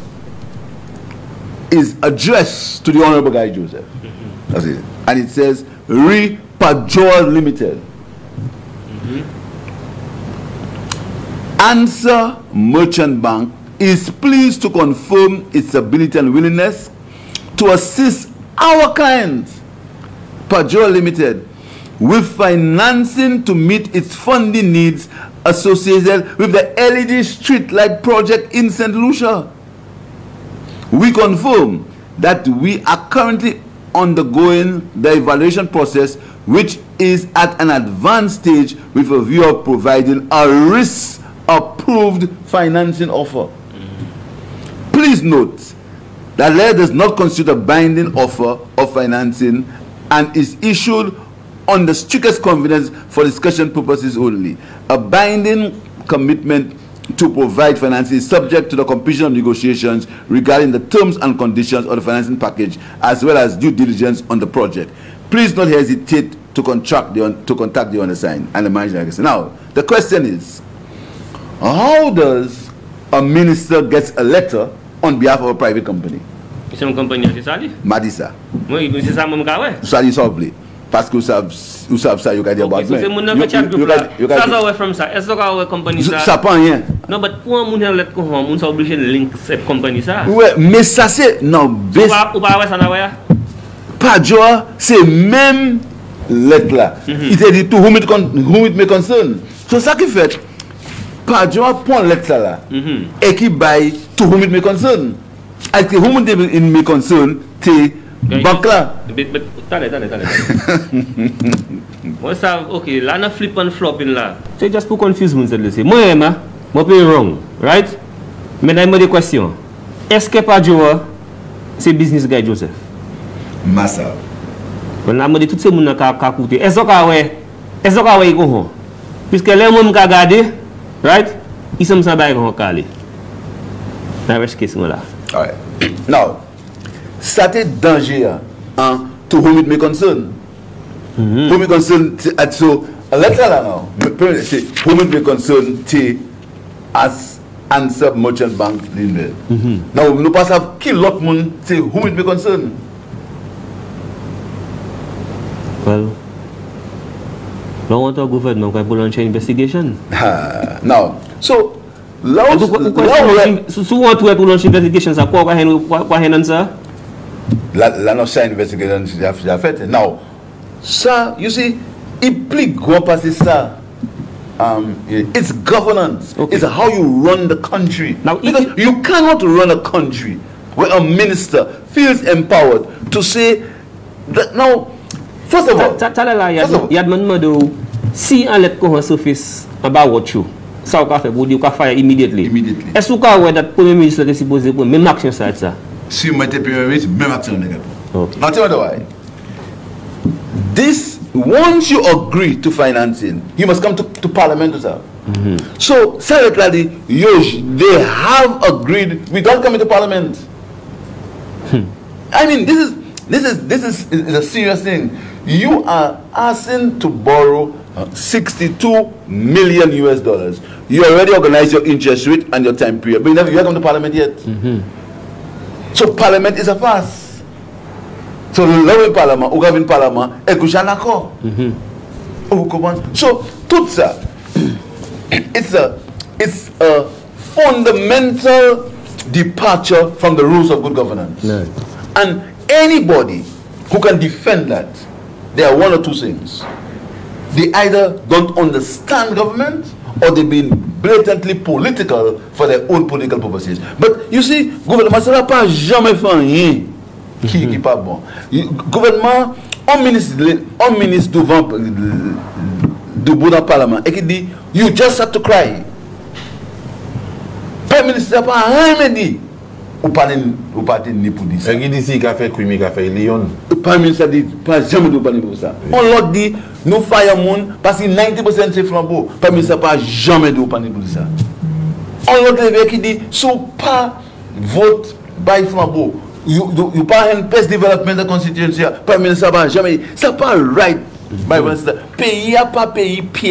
is addressed to the Honorable Guy Joseph. Mm-hmm. That's it. And it says Re Pajor Limited. Mm-hmm. Answer Merchant Bank is pleased to confirm its ability and willingness to assist our clients, Pajor Limited, with financing to meet its funding needs associated with the L E D street light project in Saint Lucia. We confirm that we are currently undergoing the evaluation process, which is at an advanced stage with a view of providing a risk-approved financing offer. Mm-hmm. Please note that letter does not constitute a binding offer of financing and is issued on the strictest confidence for discussion purposes only. A binding commitment to provide financing is subject to the completion of negotiations regarding the terms and conditions of the financing package, as well as due diligence on the project. Please don't hesitate to contract the to contact the undersigned and the managing agency. Now, the question is, how does a minister get a letter on behalf of a private company? C'est une compagnie qui s'allie. Madisa. Oui, c'est ça mon cas ouais. Ça dit sauvé. Parce que vous savez, vous savez ça, vous avez dit about me. C'est mon nom qui a du plat. Ça ça ouais from ça. Est-ce que la compagnie ça? Ça prend rien. Non, mais pour un monde lettre qu'on on sont obligé de link cette compagnie ça. Ouais, mais ça c'est non. Ou pas ou pas ouais ça là ouais. Pajor, c'est même lettre là. Il te dit to whom it con whom it may concern. C'est ça qui fait. Pajor prend lettre là. Et qui bail to whom it may concern. Et que whom it may concern, t'es banque là. Attendez, attendez, attendez. Moi ça, ok, là on a flip and flop là. C'est juste pour confuse mon celle-ci. Moi Emma, moi pas wrong, right? Mais là il me des questions. Est-ce que Pajor c'est business guy Joseph? Massa. On a demandé tout ce monde qui a coûté. Est-ce que ouais, est-ce que ouais go? Puisque les monde qui a gardé, right? Ils sont sans bail qu'on calé. La question là. Ouais. Now, ça t'est danger hein, to whom it may concern. Mm-hmm. Whom it concern, so let's say now, whom it may concern, t as answer Merchant Bank Limited. Mm-hmm. Now, nous pas savoir qui l'autre monde, c'est whom it may concern. Well, no want our government to launch an investigation. Now, so. Là où si on doit lancer investigation, ça quoi quoi quoi hen ça? La la non ça investigation j'ai fait. Now, ça, you see, it plique gros passer ça. Um, it's governance. Okay. It's how you run the country. Now, because you, you cannot run a country where a minister feels empowered to say that now. First of all, il y a demandé si on let qu'on surface about what you. Ça va faire pour dire qu'on faire immediately. Immediately. Est-ce que vous avez premier ministre qui est supposé pour même action ça ça? Si vous mettez premier ministre, même action négative. Okay. Now tell me why. This once you agree to financing, you must come to, to parliament with that. Mm-hmm. So secretly, they have agreed without coming to parliament. Hmm. I mean, this is this is this is, is a serious thing. You are asking to borrow sixty-two million U S dollars. You already organize your interest rate and your time period, but you never you haven't come to parliament yet. Mm-hmm. So parliament is a farce. So le level parlement, ou gavin parlement, et que j'en accord. Oh, comment? So tout ça, it's a it's a fundamental departure from the rules of good governance. No. And anybody who can defend that, there are one or two things. They either don't understand government or they've been blatantly political for their own political purposes. But you see, gouvernement ça n'a pas jamais fait rien qui n'est pas bon. Gouvernement, un ministre, un ministre devant du bout d'un parlement et qui dit, you just have to cry. Premier ministre n'a pas rien dit. Ou pas ou pas ni pour dire ça. Et qui dit si qu'a fait crime qu'a fait Lyon. Premier ministre dit pas jamais de parler pour ça. On leur dit nous faisons monde parce que ninety percent c'est flambeau. Premier ministre pas jamais de parler pour ça. On leur dit qui dit sous pas vote by flambeau. You you, you pas un best development de constitution. Premier ministre pas jamais ça pas right. By ministre pays a pas pays pied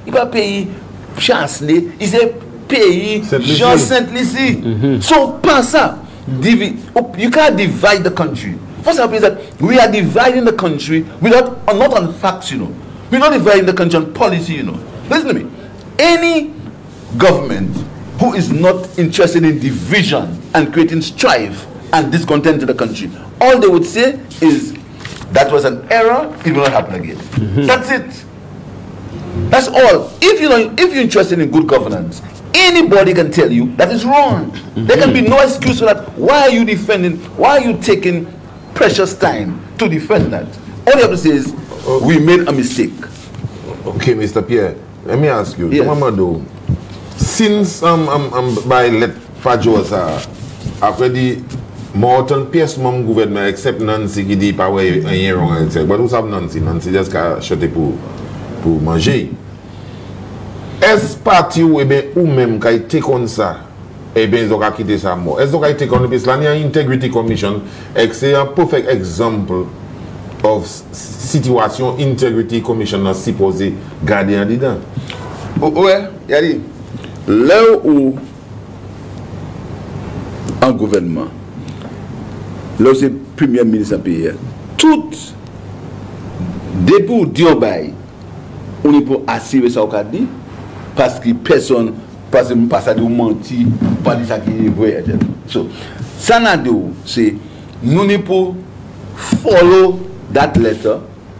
il pas pays Chanceler, il est pays Jean Saint-Lucie. Mm-hmm. So pas ça. Divi you can't divide the country. What's happening is that we are dividing the country without uh, not on facts, you know. We're not dividing the country on policy, you know. Listen to me. Any government who is not interested in division and creating strife and discontent to the country, all they would say is that was an error, it will not happen again. Mm-hmm. That's it. That's all. If you know, if you're interested in good governance, anybody can tell you that is wrong. Mm-hmm. There can be no excuse for that. Why are you defending? Why are you taking precious time to defend that? All you have to say is we made a mistake. Okay, Mister Pierre, let me ask you. Yes. Mamadou, since um, um, um, by let Fajosa after the Morton Pierce mom gouvernement except Nancy qui dit pas ouais rien wrong etc. But who have Nancy? Nancy just qu'a acheté pour pour manger. Est-ce parti ou bien ou même qui a été comme ça et bien ils ont quitté ça mort. Est-ce qu'ils ont été comme parce que la Integrity Commission c'est un perfect example of situation Integrity Commission a supposé garder en dedans. Ouais, il a dit là où un gouvernement là c'est premier ministre pays tout depuis où Dieu bail on est pour assurer ça au cas dit parce que personne parce que pas ça de mentir pas dire ça qui est vrai. So ça n'a de c'est nous n'est pour follow that letter,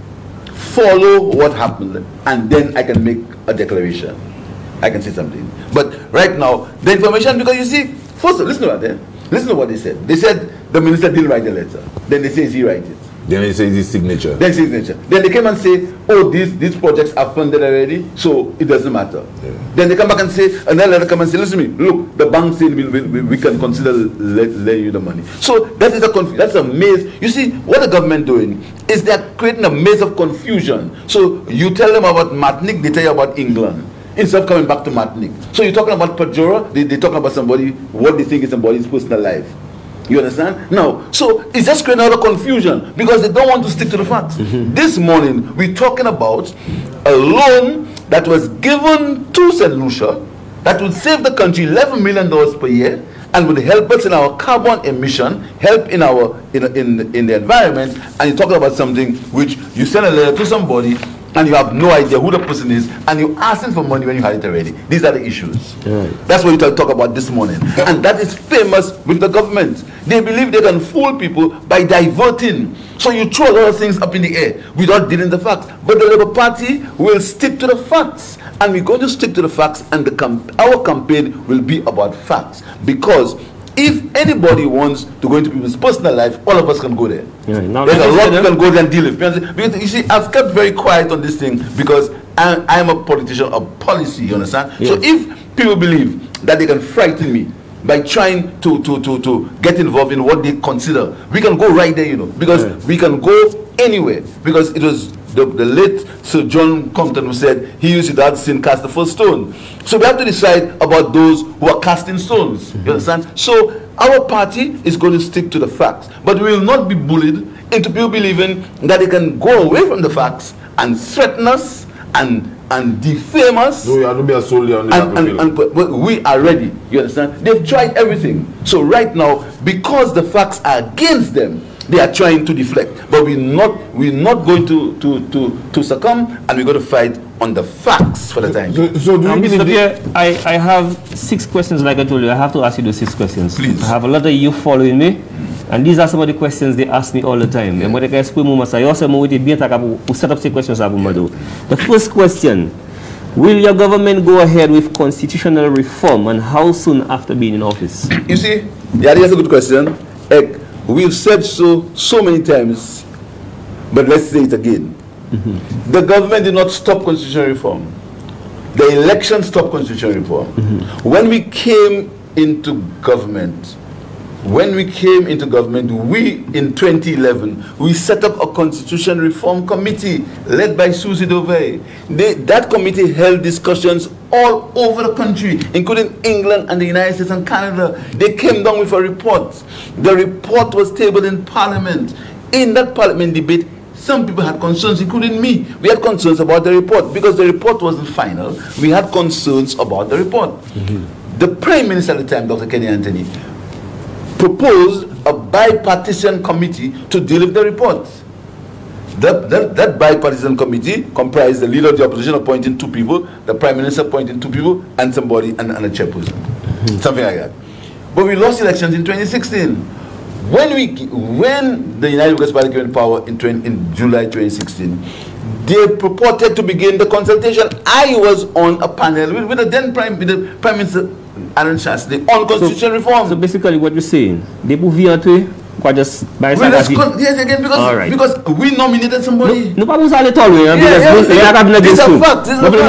follow what happened, and then I can make a declaration. I can say something. But right now, the information, because you see, first, listen to what they, listen to what they said. They said the minister didn't write the letter. Then they say, is he write it? Then they say his signature. Then signature. Then they came and say, oh, these these projects are funded already, so it doesn't matter. Yeah. Then they come back and say, another letter come and say, listen to me, look, the bank said we, we, we can consider lending you the money. So that is a conf that's a maze. You see, what the government doing is they're creating a maze of confusion. So you tell them about Martinique, they tell you about England. Instead of coming back to Martinique. So you're talking about Pajora, they, they're talking about somebody, what they think is somebody's personal life. You understand? No. So it's just creating a lot of confusion because they don't want to stick to the facts. Mm-hmm. This morning, we're talking about a loan that was given to Saint Lucia that would save the country eleven million dollars per year and would help us in our carbon emission, help in our in, in, in the environment. And you're talking about something which you send a letter to somebody and you have no idea who the person is, and you're asking for money when you had it already. These are the issues. Right. That's what we talk about this morning. And that is famous with the government. They believe they can fool people by diverting. So you throw a lot of things up in the air without dealing the facts. But the Labour Party will stick to the facts. And we're going to stick to the facts, and the camp our campaign will be about facts. Because if anybody wants to go into people's personal life, all of us can go there. Yeah, now there's a lot you can go there and deal with. Because you see, I've kept very quiet on this thing because I, I'm a politician of policy, you understand? Yes. So if people believe that they can frighten me by trying to, to, to, to get involved in what they consider, we can go right there, you know, because yeah. we can go anywhere. Because it was the, the late Sir John Compton who said he used to have sin cast the first stone. So we have to decide about those who are casting stones. Mm-hmm. You understand? So our party is going to stick to the facts, but we will not be bullied into people believing that they can go away from the facts and threaten us and and defame us. No, you have to be a soldier on the and, and, and, but, but we are ready. You understand? They've tried everything. So right now, because the facts are against them, they are trying to deflect. But we're not we're not going to to to, to succumb, and we're going to fight on the facts for the time. So, so do um, Mister Pierre, I, I have six questions like I told you. I have to ask you those six questions. Please. I have a lot of you following me. And these are some of the questions they ask me all the time. And what I can explain more, I also want to set up some questions. The first question: will your government go ahead with constitutional reform, and how soon after being in office? You see, yeah, that's a good question. We've said so so many times, but let's say it again. Mm-hmm. The government did not stop constitutional reform. The election stopped constitutional reform. Mm-hmm. When we came into government, When we came into government, we, in twenty eleven, we set up a constitution reform committee led by Susie Dovey. They, that committee held discussions all over the country, including England and the United States and Canada. They came down with a report. The report was tabled in Parliament. In that Parliament debate, some people had concerns, including me. We had concerns about the report because the report wasn't final. We had concerns about the report. Mm-hmm. The Prime Minister at the time, Doctor Kenny Anthony, proposed a bipartisan committee to deal with the report. That, that, that bipartisan committee comprised the leader of the opposition appointing two people, the Prime Minister appointing two people, and somebody, and, and a chairperson. Mm-hmm. Something like that. But we lost elections in twenty sixteen. When we, when the United Workers' Party came in power in, twenty, in July twenty sixteen, they purported to begin the consultation. I was on a panel with, with the then Prime, with the Prime Minister Aaron Shastri on constitutional so, reform. So basically, what you're saying, they move here to just by yes, again, because, right. because we nominated somebody. No, no, at all. Yeah, yeah, yeah. These are facts.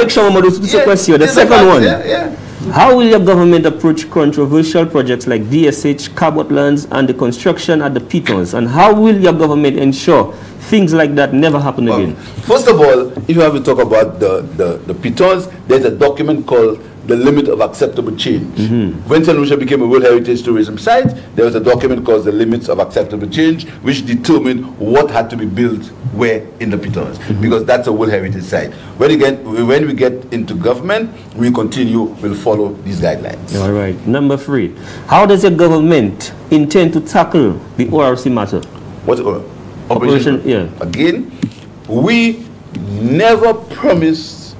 The second one. Yeah, yeah. How will your government approach controversial projects like D S H, Cabot Lands, and the construction at the Pitons? And how will your government ensure things like that never happen well, again? First of all, if you have to talk about the, the, the Pitons, there's a document called the Limit of Acceptable Change. Mm-hmm. When Saint Lucia became a World Heritage Tourism Site, there was a document called the Limits of Acceptable Change, which determined what had to be built where in the Pitons, mm-hmm. because that's a World Heritage Site. When we get, when we get into government, we continue, we'll follow these guidelines. All right. Number three, how does your government intend to tackle the O R C matter? What uh, operation? operation? Yeah. Again, we never promised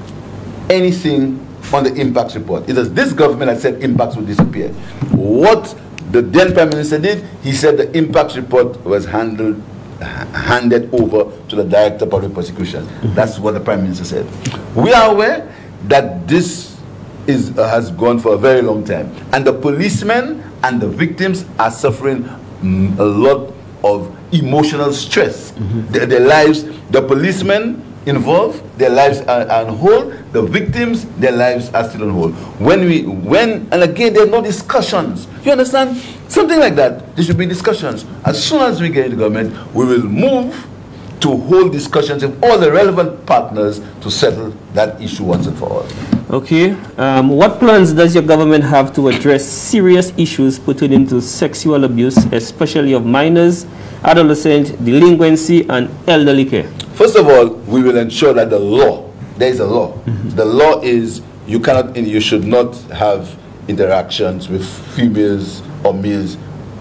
anything on the impacts report. It was this government that said impacts would disappear. What the then Prime Minister did, he said the impacts report was handled, handed over to the Director of Public Prosecution. Mm-hmm. That's what the Prime Minister said. We are aware that this is uh, has gone for a very long time, and the policemen and the victims are suffering mm, a lot of emotional stress. Mm-hmm. their, their lives, the policemen involved, their lives are, are on hold. The victims, their lives are still on hold. When we, when, and again, there are no discussions. You understand? Something like that, there should be discussions. As soon as we get into government, we will move to hold discussions with all the relevant partners to settle that issue once and for all. Okay. Um, what plans does your government have to address serious issues pertaining to sexual abuse, especially of minors, adolescent, delinquency, and elderly care? First of all, we will ensure that the law, there is a law. Mm-hmm. The law is you cannot, you should not have interactions with females or males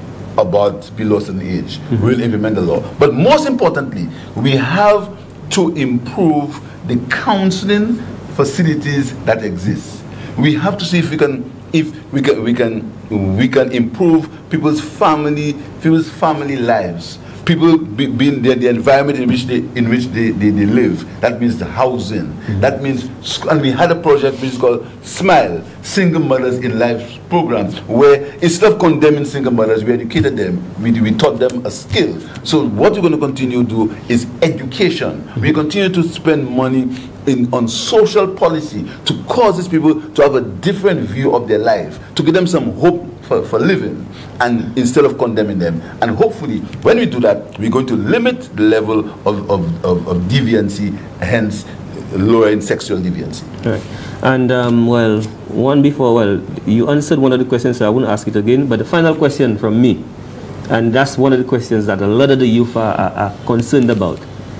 about below a certain age. Mm-hmm. We'll implement the law. But most importantly, we have to improve the counseling facilities that exist. We have to see if we can, if we can, we can, we can improve people's family, people's family lives. People be, being the, the environment in which they in which they, they, they live. That means the housing. Mm-hmm. That means, and we had a project which is called SMILE, Single Mothers in Life program, where instead of condemning single mothers, we educated them. We, we taught them a skill. So what we're going to continue to do is education. Mm-hmm. We continue to spend money in on social policy to cause these people to have a different view of their life, to give them some hope for, for living, and instead of condemning them. And hopefully, when we do that, we're going to limit the level of, of, of, of deviancy, hence lowering sexual deviancy. Right. And, um, well, one before, well, you answered one of the questions, so I won't ask it again, but the final question from me, and that's one of the questions that a lot of the youth are, are, are concerned about.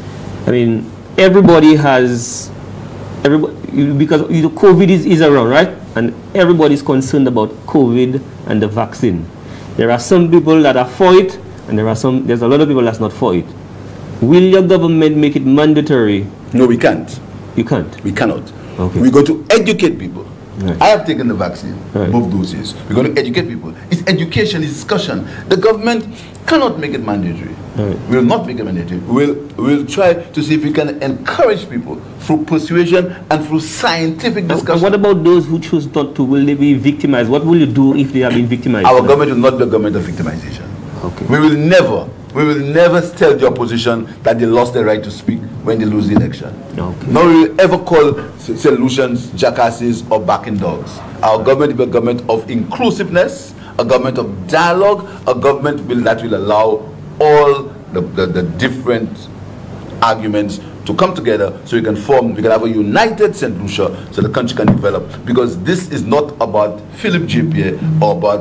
I mean, everybody has, everybody, because you know, COVID is, is around, right? And everybody is concerned about COVID and the vaccine. There are some people that are for it, and there are some, there's a lot of people that's not for it. Will your government make it mandatory? No, we can't. You can't? We cannot. Okay. We're going to educate people. Right. I have taken the vaccine, right. both doses. We're going to educate people. It's education, it's discussion. The government cannot make it mandatory. Right. We will not make it mandatory. We'll, we'll try to see if we can encourage people through persuasion and through scientific discussion. And what about those who choose not to? Will they be victimized? What will you do if they have been victimized? Our government will not be a government of victimization. Okay. We will never, we will never tell the opposition that they lost their right to speak when they lose the election. Okay. Nor will we ever call solutions jackasses or backing dogs. Our government will be a government of inclusiveness, a government of dialogue, a government will, that will allow all the, the, the different arguments to come together so we can form, we can have a united Saint Lucia so the country can develop. Because this is not about Philip J. Pierre or about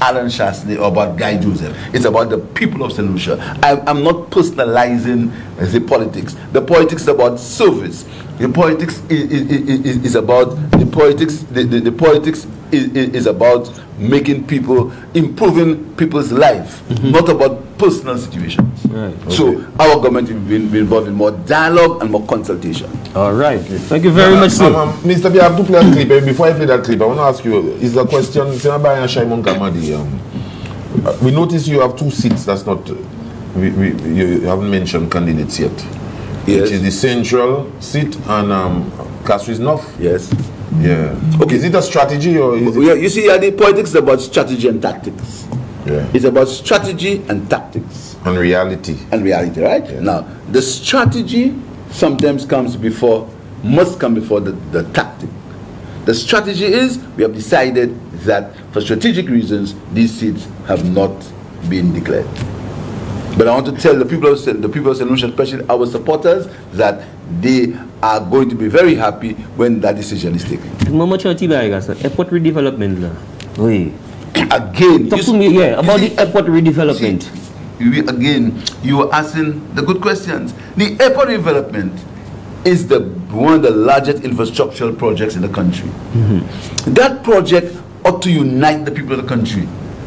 Alan Shastney or about Guy Joseph. It's about the people of Saint Lucia. I, I'm not personalizing the politics. The politics is about service. The politics is, is, is, is about the politics. The, the, the politics is, is about making people, improving people's life, mm-hmm. not about personal situations. Right. So okay. our government will be, be involved in more dialogue and more consultation. All right. Thank you very uh, much, sir. Um, um, Mister B, I have to play a clip. Before I play that clip, I want to ask you: is the question? Shimon Kamadi, um, uh, we notice you have two seats. That's not. Uh, we, we, you haven't mentioned candidates yet. Yes. Which is the central seat and um, Castries North. Yes. Yeah. Okay. Is it a strategy or is it? Yeah, you see, yeah, the politics is about strategy and tactics. Yeah. It's about strategy and tactics. And reality. And reality, right? Yeah. Now, the strategy sometimes comes before, must come before the, the tactic. The strategy is we have decided that for strategic reasons, these seats have not been declared. But I want to tell the people of the people of Saint Lucia, especially our supporters, that they are going to be very happy when that decision is taken. Mama Chanti airport redevelopment. Oui. Again, talk to me, yeah, about see, the airport redevelopment. See, you, again, you are asking the good questions. The airport redevelopment is the one of the largest infrastructural projects in the country. Mm-hmm. That project ought to unite the people of the country.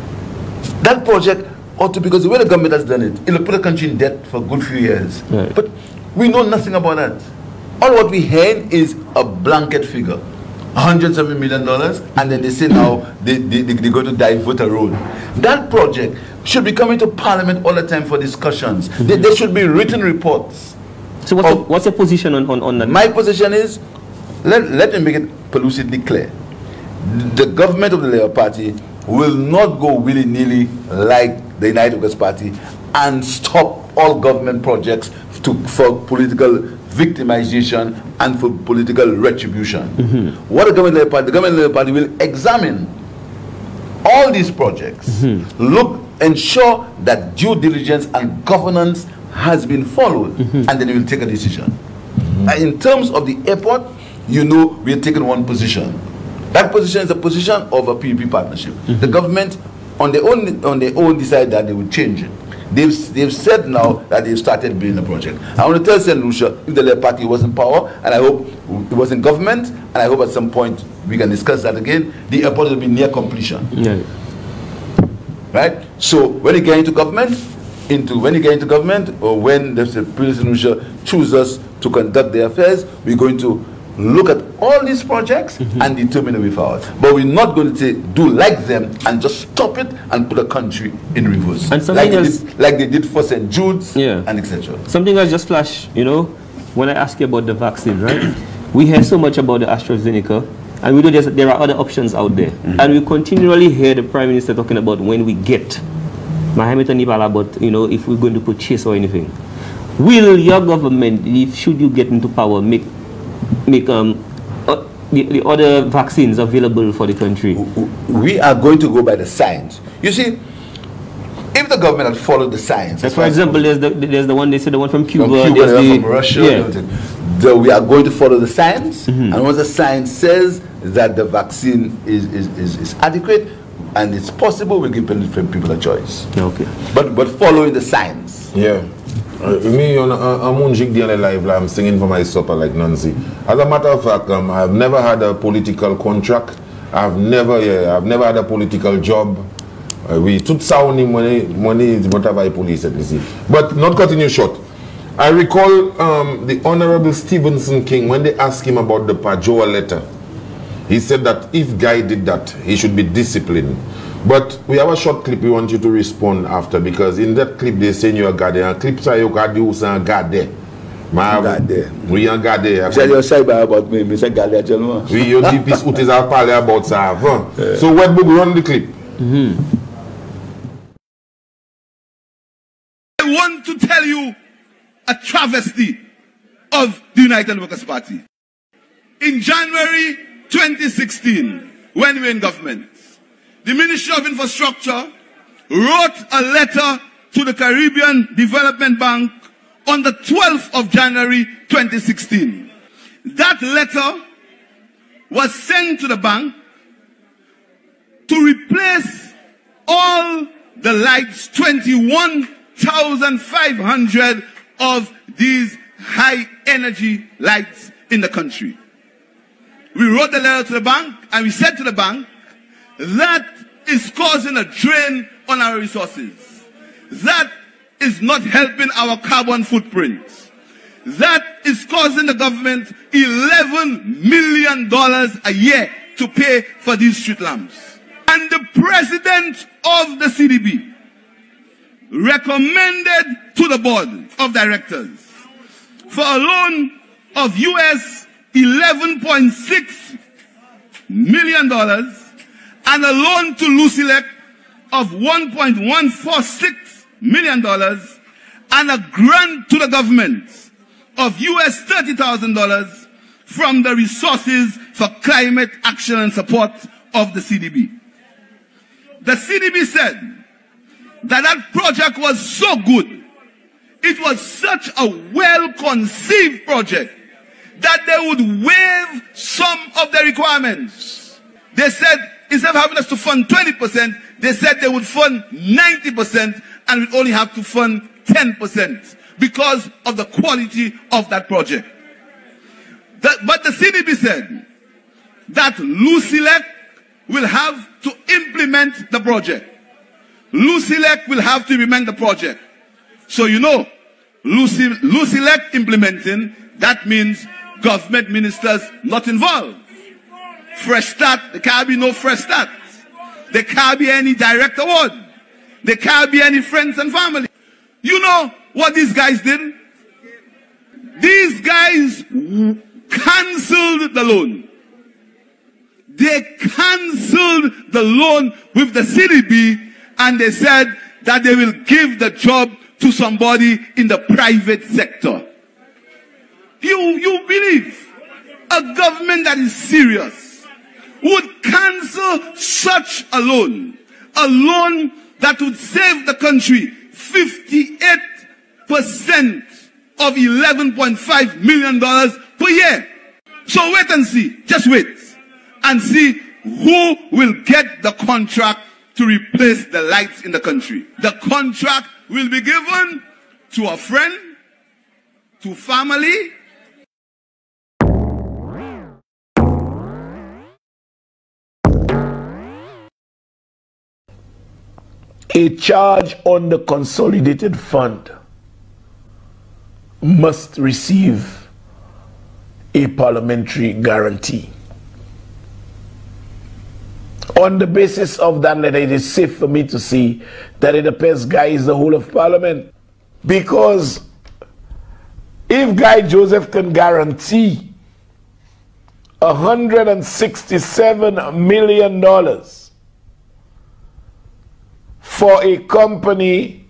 That project ought to, because the way the government has done it, it'll put the country in debt for a good few years. Right. But we know nothing about that. All what we heard is a blanket figure, one hundred seven million dollars, and then they say now they, they, they, they're going to divert a road. That project should be coming to Parliament all the time for discussions. Mm-hmm. there, there should be written reports. So what's, of, your, what's your position on, on, on that? My position is, let, let me make it pellucidly clear. The government of the Labour Party will not go willy-nilly like the United Workers' Party and stop all government projects to, for political victimization and for political retribution. Mm-hmm. What the government Labour Party, the government Labour Party will examine all these projects, mm-hmm. look, ensure that due diligence and governance has been followed, mm-hmm. and then we will take a decision. Mm-hmm. And in terms of the airport, you know, we are taking one position. That position is a position of a P P P partnership. Mm-hmm. The government, on their own, on their own, decided that they would change it. They've, they've said now that they've started building a project. I want to tell Saint Lucia, if the Labour Party was in power, and I hope it was in government, and I hope at some point we can discuss that again, the airport will be near completion. Yeah. Right? So when you get into government, into when you get into government, or when the Saint Lucia chooses to conduct their affairs, we're going to look at all these projects mm-hmm. and determine the way forward. But we're not going to say, do like them and just stop it and put the country in reverse. And something like, else, they did, like they did for Saint Jude's, yeah. and et cetera. Something else just flashed, you know, when I ask you about the vaccine, right? We hear so much about the AstraZeneca, and we know there's, there are other options out there. Mm-hmm. And we continually hear the Prime Minister talking about when we get Mohamed Nibala, but, you know, if we're going to purchase or anything. Will your government, if should you get into power, make make um uh, the, the other vaccines available for the country? We are going to go by the science. You see, if the government had followed the science, as for example, there's the there's the one they said the one from Cuba, from, Cuba, there's the, from Russia. Yeah. The, we are going to follow the science, mm-hmm. and once the science says that the vaccine is is, is, is adequate and it's possible, we give people a choice. Okay. But but following the science. Yeah. Uh, me on I'm on Jig the live, I'm singing for my supper like Nancy. As a matter of fact, um, I've never had a political contract. I've never, yeah, I've never had a political job. Uh, we took sounding money, money is whatever I police at least. But not cutting you short. I recall um, the Honorable Stevenson King when they asked him about the Pajoa letter. He said that if Guy did that, he should be disciplined. But we have a short clip we want you to respond after, because in that clip they say you are God there. And clips are you can do some God there. God there. We are God there. Tell your side about me, Mister God there, gentlemen. We your D P S out is our parley about Savon. So when we run the clip. Mm-hmm. I want to tell you a travesty of the United Workers' Party. In January twenty sixteen, when we were in government, the Ministry of Infrastructure wrote a letter to the Caribbean Development Bank on the twelfth of January twenty sixteen. That letter was sent to the bank to replace all the lights, twenty-one thousand five hundred of these high energy lights in the country. We wrote the letter to the bank and we said to the bank, that is causing a drain on our resources. That is not helping our carbon footprint. That is causing the government eleven million dollars a year to pay for these street lamps. And the president of the C D B recommended to the board of directors for a loan of U S eleven point six million dollars and a loan to Lucilec of one point one four six million dollars and a grant to the government of U S thirty thousand dollars from the Resources for Climate Action and Support of the C D B. The C D B said that that project was so good, it was such a well-conceived project, that they would waive some of the requirements. They said, instead of having us to fund twenty percent, they said they would fund ninety percent and we'd only have to fund ten percent because of the quality of that project. That, but the C D B said that Lucilec will have to implement the project. Lucilec will have to implement the project. So you know, Lucy, Lucilec implementing, that means government ministers not involved. Fresh start, there can't be no fresh start. There can't be any direct award. There can't be any friends and family. You know what these guys did? These guys cancelled the loan. They cancelled the loan with the C D B and they said that they will give the job to somebody in the private sector. You, you believe a government that is serious would cancel such a loan, a loan that would save the country fifty-eight percent of eleven point five million dollars per year. So wait and see, just wait and see who will get the contract to replace the lights in the country. The contract will be given to a friend, to family. A charge on the consolidated fund must receive a parliamentary guarantee. On the basis of that letter, it is safe for me to say that it appears Guy is the whole of Parliament. Because if Guy Joseph can guarantee one hundred sixty-seven million dollars for a company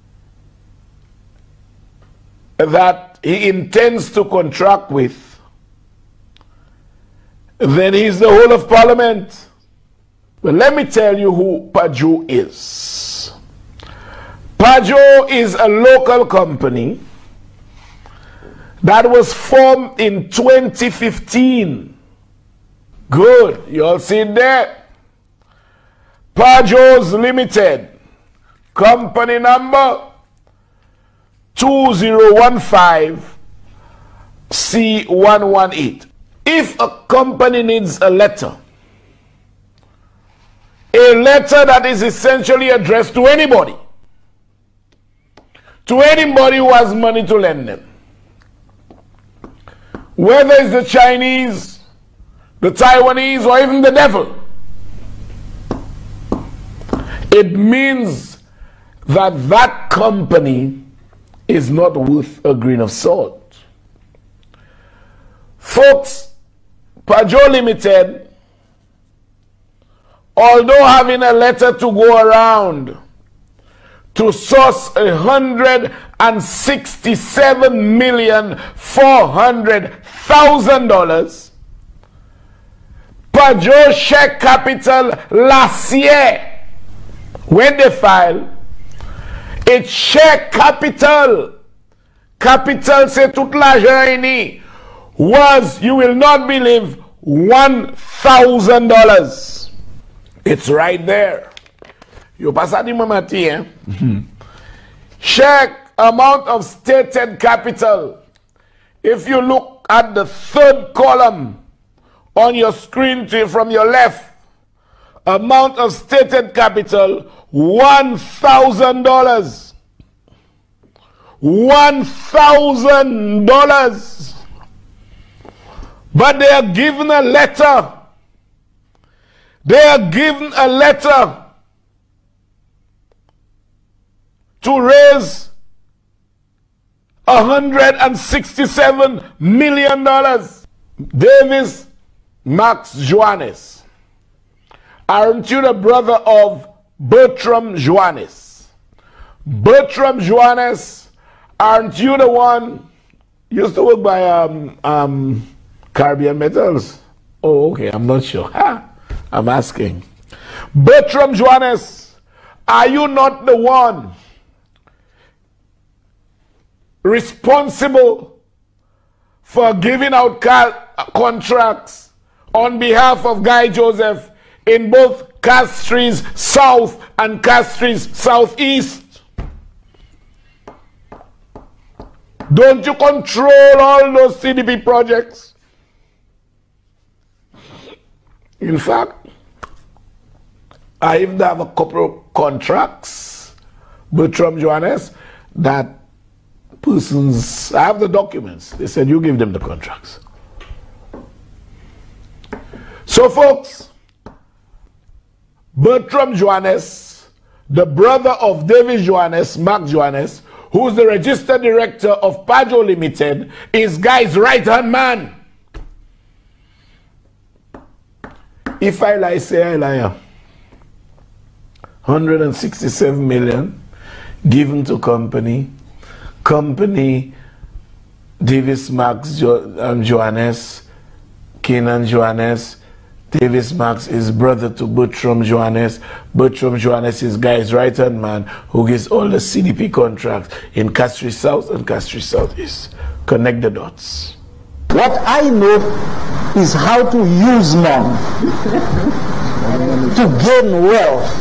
that he intends to contract with, then he's the whole of Parliament. But let me tell you who Pajo is. Pajo is a local company that was formed in twenty fifteen. Good, you all see it there? Pajo's Limited, company number two zero one five C one one eight. If a company needs a letter, a letter that is essentially addressed to anybody, to anybody who has money to lend them, whether it's the Chinese, the Taiwanese, or even the devil, it means that that company is not worth a grain of salt. Folks, Pajo Limited, although having a letter to go around to source a hundred and sixty-seven million four hundred thousand dollars, Pajo share capital last year, when they filed, its share capital, capital c'est toute l'argent was, you will not believe, one thousand dollars. It's right there. Yo pas ça dit moi matin, hein? Check amount of stated capital. If you look at the third column on your screen to, from your left, amount of stated capital, one thousand dollars. One thousand dollars. But they are given a letter. They are given a letter to raise one hundred sixty-seven million dollars. Davis Max Johannes. Aren't you the brother of Bertram Johannes? Bertram Johannes, aren't you the one used to work by um, um, Caribbean Metals? Oh, okay, I'm not sure. Ha, I'm asking. Bertram Johannes, are you not the one responsible for giving out contracts on behalf of Guy Joseph in both Castries South and Castries Southeast? Don't you control all those C D P projects? In fact, I even have a couple of contracts, Bertram Johannes, that persons, I have the documents. They said, you give them the contracts. So folks, Bertram Johannes, the brother of David Johannes, Mark Johannes, who's the registered director of Pajo Limited, is Guy's right-hand man. If I lie, say I lie. one hundred sixty-seven million given to company. Company, Davis Max jo um, Johannes, Kenan Johannes. Davis Max is brother to Bertram Johannes. Bertram Johannes is Guy's right-hand man who gives all the C D P contracts in Castries South and Castries Southeast. Connect the dots. What I know is how to use money to gain wealth.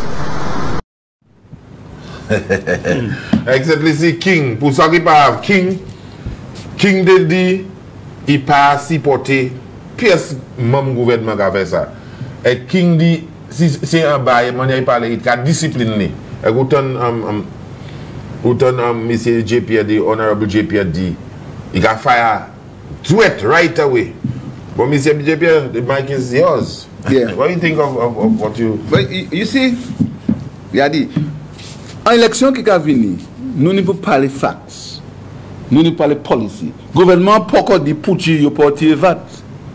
Exactly, King. Pour ça qui parle, King, King de dit, il pas supporter pièce même gouvernement qui a fait ça. Et King dit, si c'est un bail, il parle, il a discipliné. Et autant, um, autant, um, Monsieur J P D, Honorable J P D, il a fire threat right away. But Monsieur J P D, the mic is yours. Yeah. What do you think of, of, of what you... But you, you see, Yadi, en élection qui a venu, nous ne pouvons pas parler facts. Nous ne pouvons pas parler policy. Le gouvernement n'a pas encore dit pour tu y porter V A T.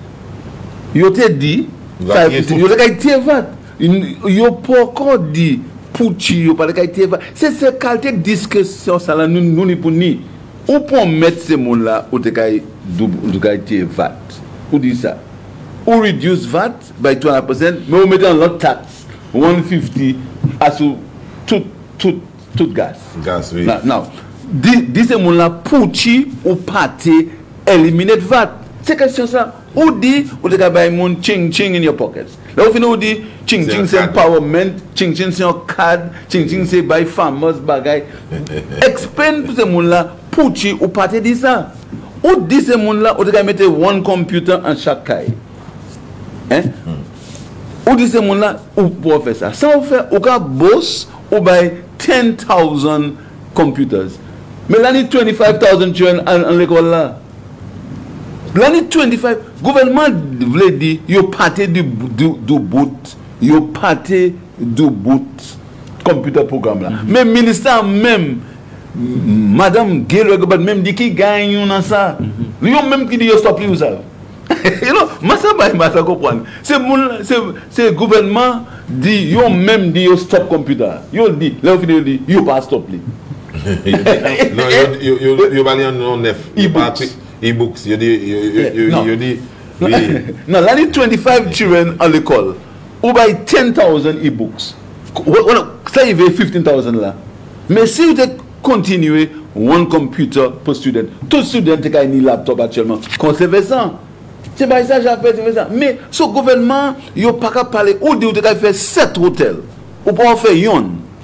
Il a dit, il a dit V A T. Il n'a pas encore dit pour tu y porter V A T. C'est ce qualité de discussion, ça là, nous ne pouvons pas. Où pour mettre ces mots-là, où tu as V A T. Où dit ça? Ou reduce V A T by twenty percent, mais on met un lot de taxes, one hundred fifty à tout, tout, tout, tout gaz. Gaz, oui. Now, now dis ce monde là pour tu ou pâte éliminer V A T. C'est question ça. Ou dit, ou de buy mon ching ching in your pockets. Là au final ou dit, ching ching c'est empowerment, ching ching c'est un card, ching ching c'est buy farmers bagay. Explain pour ce monde là pour tu ou pâte dit ça. Ou dit ce monde là, ou de mettre one computer en chaque caille. Hein? Ou dit ce monde là, ou pour faire ça. Ça on fait, ou ka boss, ou buy ten thousand computers. Mais l'année twenty-five thousand tu en l'école là. L'année twenty-five, gouvernement voulait dire, yo pâté du, du, du boot, yo pâté du boot computer programme là. Mm-hmm. Mais ministère même, Madame Gayle même dit qu'il gagne dans ça. Mm-hmm. Yo même qui dit yo stop lui ça. You know, massa bay massa comprendre. C'est c'est gouvernement dit yo même dit yo stop computer. Yo dit, là on dit yo pas stop lui. Non, yo yo yo bali en neuf. E-books. E-books. Yo dit yo dit non, l'année twenty-five children à l'école. Ou by ten thousand e-books. Ça y va fifteen thousand là. Mais si vous continuez one computer per student, tout student qui a un laptop actuellement, conservez ça. C'est pas ça, j'ai fait ça. Mais ce gouvernement, il n'y a pas qu'à parler, ou de faire sept hôtels, ou pas faire yon.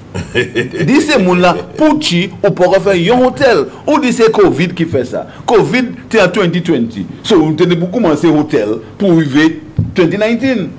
Dis ces moun là, pour qui on pourra faire un hôtel. Ou dit c'est Covid qui fait ça. Covid, c'est en twenty twenty. So, on tenait beaucoup commencer hôtel pour vivre twenty nineteen.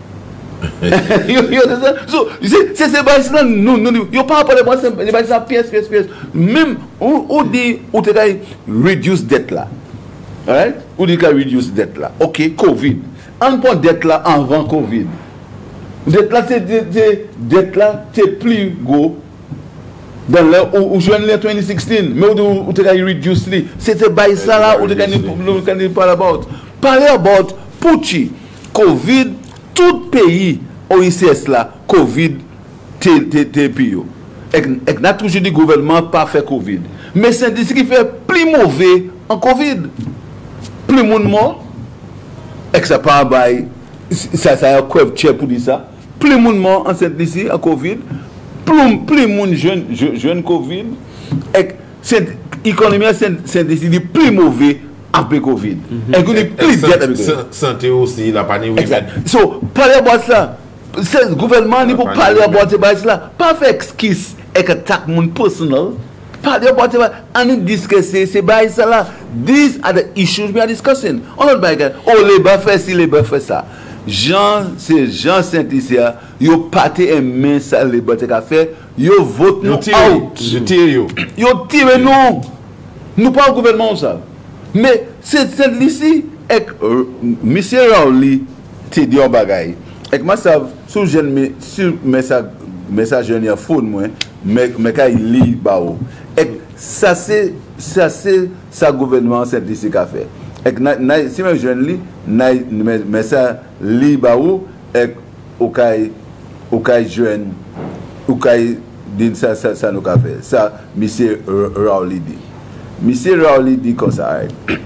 So, c'est ces bases là, nous, nous, nous, pas parler de les bases là, pièce, pièce, pièce. Même, ou dit, ou te reduce dette là. Right? Ou dit qu'à reduce dette là. Ok, Covid. On prend dette là avant Covid. Dette là, c'est dette là, c'est plus gros dans le ou joindre le twenty sixteen, mais où ou te reduce li. C'était by ça là où te can parler about. Parler about Pucci, Covid, tout pays O I C S là, Covid te te pio. Et n'a toujours dit gouvernement pas fait Covid. Mais c'est ce qui fait plus mauvais en Covid. Plus monde mort. Et ça pas bail ça ça a quoi pour dire ça. Plus de monde enceinte ici à Covid, plus plus de monde jeune jeune Covid, et cette économie c'est décidé plus mauvais après Covid. Et que plus dette avec santé aussi la panique. Exact. So parler about ça, c'est gouvernement ni pour parler about ça, pas faire excuse et que attaque mon personnel. Parler about ça, on discusser c'est bail ça là. These are the issues we are discussing. On not bail. Oh les bas fait ci les bas fait ça. Jean, c'est Jean Saint-Lycia, yo parti un main ça les bottes qu'a fait, yo vote nous out. Je tire yo. Yo tire nous. Nous pas au gouvernement ça. Mais c'est Saint-Lycia et monsieur Raouli te dit un bagay. Et moi ça sous jeune sur message message jeune phone moi mais mais quand il lit ba ou. Et ça c'est ça c'est ça gouvernement Saint-Lycia qu'a fait. Et si même jeune li mais ça li ba ou et au kay au kay jeune au kay din ça ça ça nous fait ça monsieur Raouli dit monsieur Raouli dit comme ça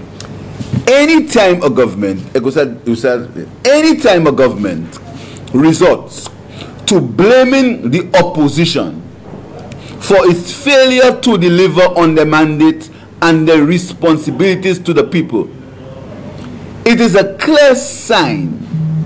anytime a government anytime a government resorts to blaming the opposition for its failure to deliver on the mandate and the responsibilities to the people, it is a clear sign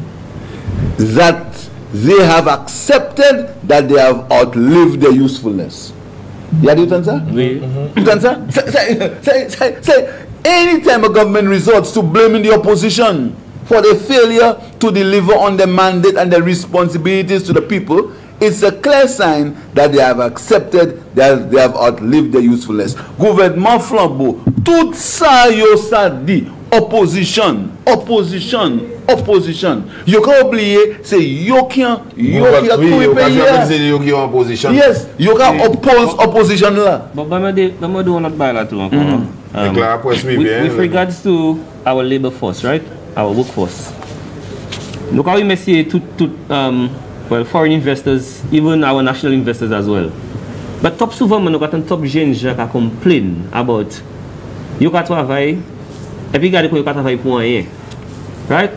that they have accepted that they have outlived their usefulness. You understand ça? Oui. You understand ça? Say, say, say, say, anytime a government resorts to blaming the opposition for the failure to deliver on the mandate and the responsibilities to the people, it's a clear sign that they have accepted that they have outlived their usefulness. Gouvernement flambeau, tout ça yo ça dit opposition, opposition, opposition. Yo ka oublié c'est yo qui yo qui a tout pays. Yo qui en opposition. Yes, yo ka oppose opposition là. But Bamade, Bamade will not buy that too encore. Um, with, with regards to our labor force, right? Our workforce. Look how we may see to to um well, foreign investors, even our national investors as well. But top souvent, nous avons top jeunes qui complain about you can travailler et puis regardez qu'on travaille pour rien, right?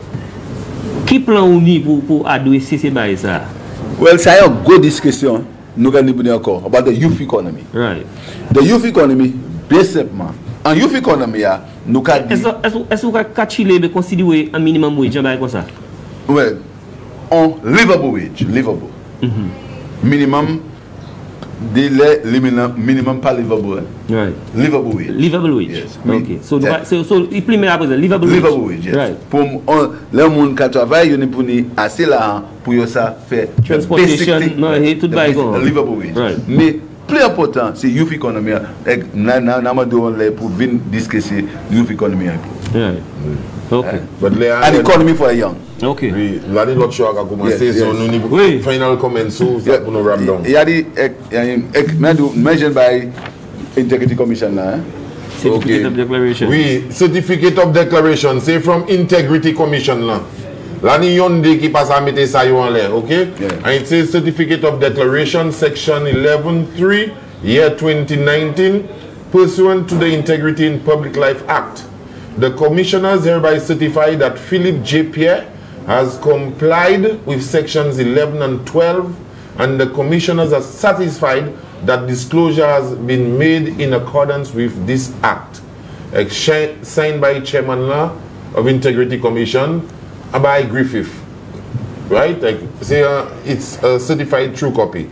Qui plan ou ni pour pour adresser ces bails ça? Well, ça y a une good discussion. Nous allons dire encore about the youth economy. Right. The youth economy, basically, en youth economy, nous allons dire. Est-ce que vous Chile considérer un minimum wage comme ça? Well. On livable wage, livable. Mm-hmm. Minimum, délai, minimum, minimum pas livable. Right. Livable wage. Livable wage. Yes. Okay. So, yeah. so, so, il primer après livable wage. Livable wage, yes. Right. Pour les gens qui travaillent, ils ont assez là pour ça faire transportation, non, et tout va livable wage. Right. Mais plus important, c'est youth economy. Na na na ma pour venir discuter youth economy. Right. Okay. But an economy for a young. Okay. Oui, l'année l'autre chose a commencé sur nos niveaux. Oui. Final comment sur pour nous wrap down. Il y a des mentioned by Integrity Commission là. Certificate of Declaration. Oui, Certificate of Declaration, c'est from Integrity Commission là. L'année yonde qui passe à mettre ça en l'air, ok? And it says Certificate of Declaration, section eleven three, year twenty nineteen, pursuant to the Integrity in Public Life Act. The commissioners hereby certify that Philip J. Pierre has complied with sections eleven and twelve, and the commissioners are satisfied that disclosure has been made in accordance with this act. Signed by Chairman Law of Integrity Commission, by Griffith. Right? Like, say uh, it's a certified true copy.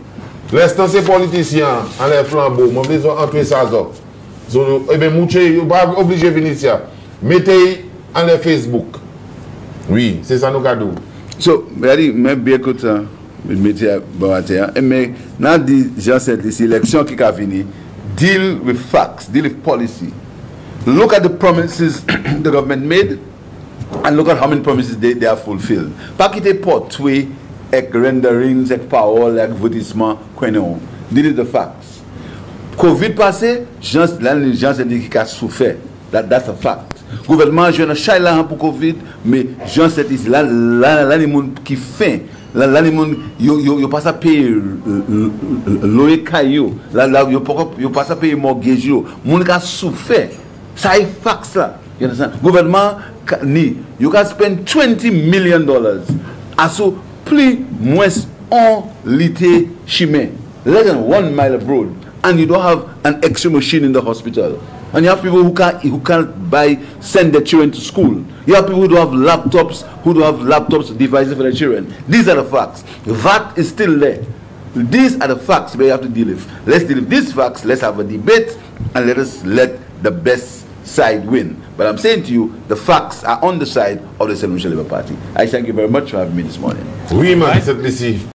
L'instant, c'est politicien, en les flambeaux, moi, je vais entrer ça. Eh bien, Mouche, vous pas obligé de venir ici. Mettez en les Facebook. Oui, c'est ça nos cadeaux. So, regardez, même bien que ça, je mettez bon mais dans des gens cette élection qui a venu, deal with facts, deal with policy. Look at the promises the government made and look at how many promises they, they have fulfilled. Pas quitter portrait avec renderings, avec paroles, avec advertisement, quoi non. This is the facts. Covid passé, gens, là, les gens ont dit qu'ils ont souffert. That, that's a fact. Gouvernement, je ne sais pas pour Covid, mais gens ont dit là, là, là, les gens qui font, là, là, les gens, ils pas à payer loyer caillou, là, là, ils pas à payer mortgage, les gens qui ont souffert. Ça est fact là. You understand? Gouvernement, ni, you can spend twenty million dollars. Also, plus moins on litre chemin, less than one mile abroad, and you don't have an X-ray machine in the hospital. And you have people who can't who can't buy send their children to school. You have people who don't have laptops, who don't have laptops devices for their children. These are the facts. That is still there. These are the facts we have to deal with. Let's deal with these facts. Let's have a debate, and let us let the best side win. But I'm saying to you, the facts are on the side of the Saint Lucia Labour Party. I thank you very much for having me this morning. Oui, man, c'est ici.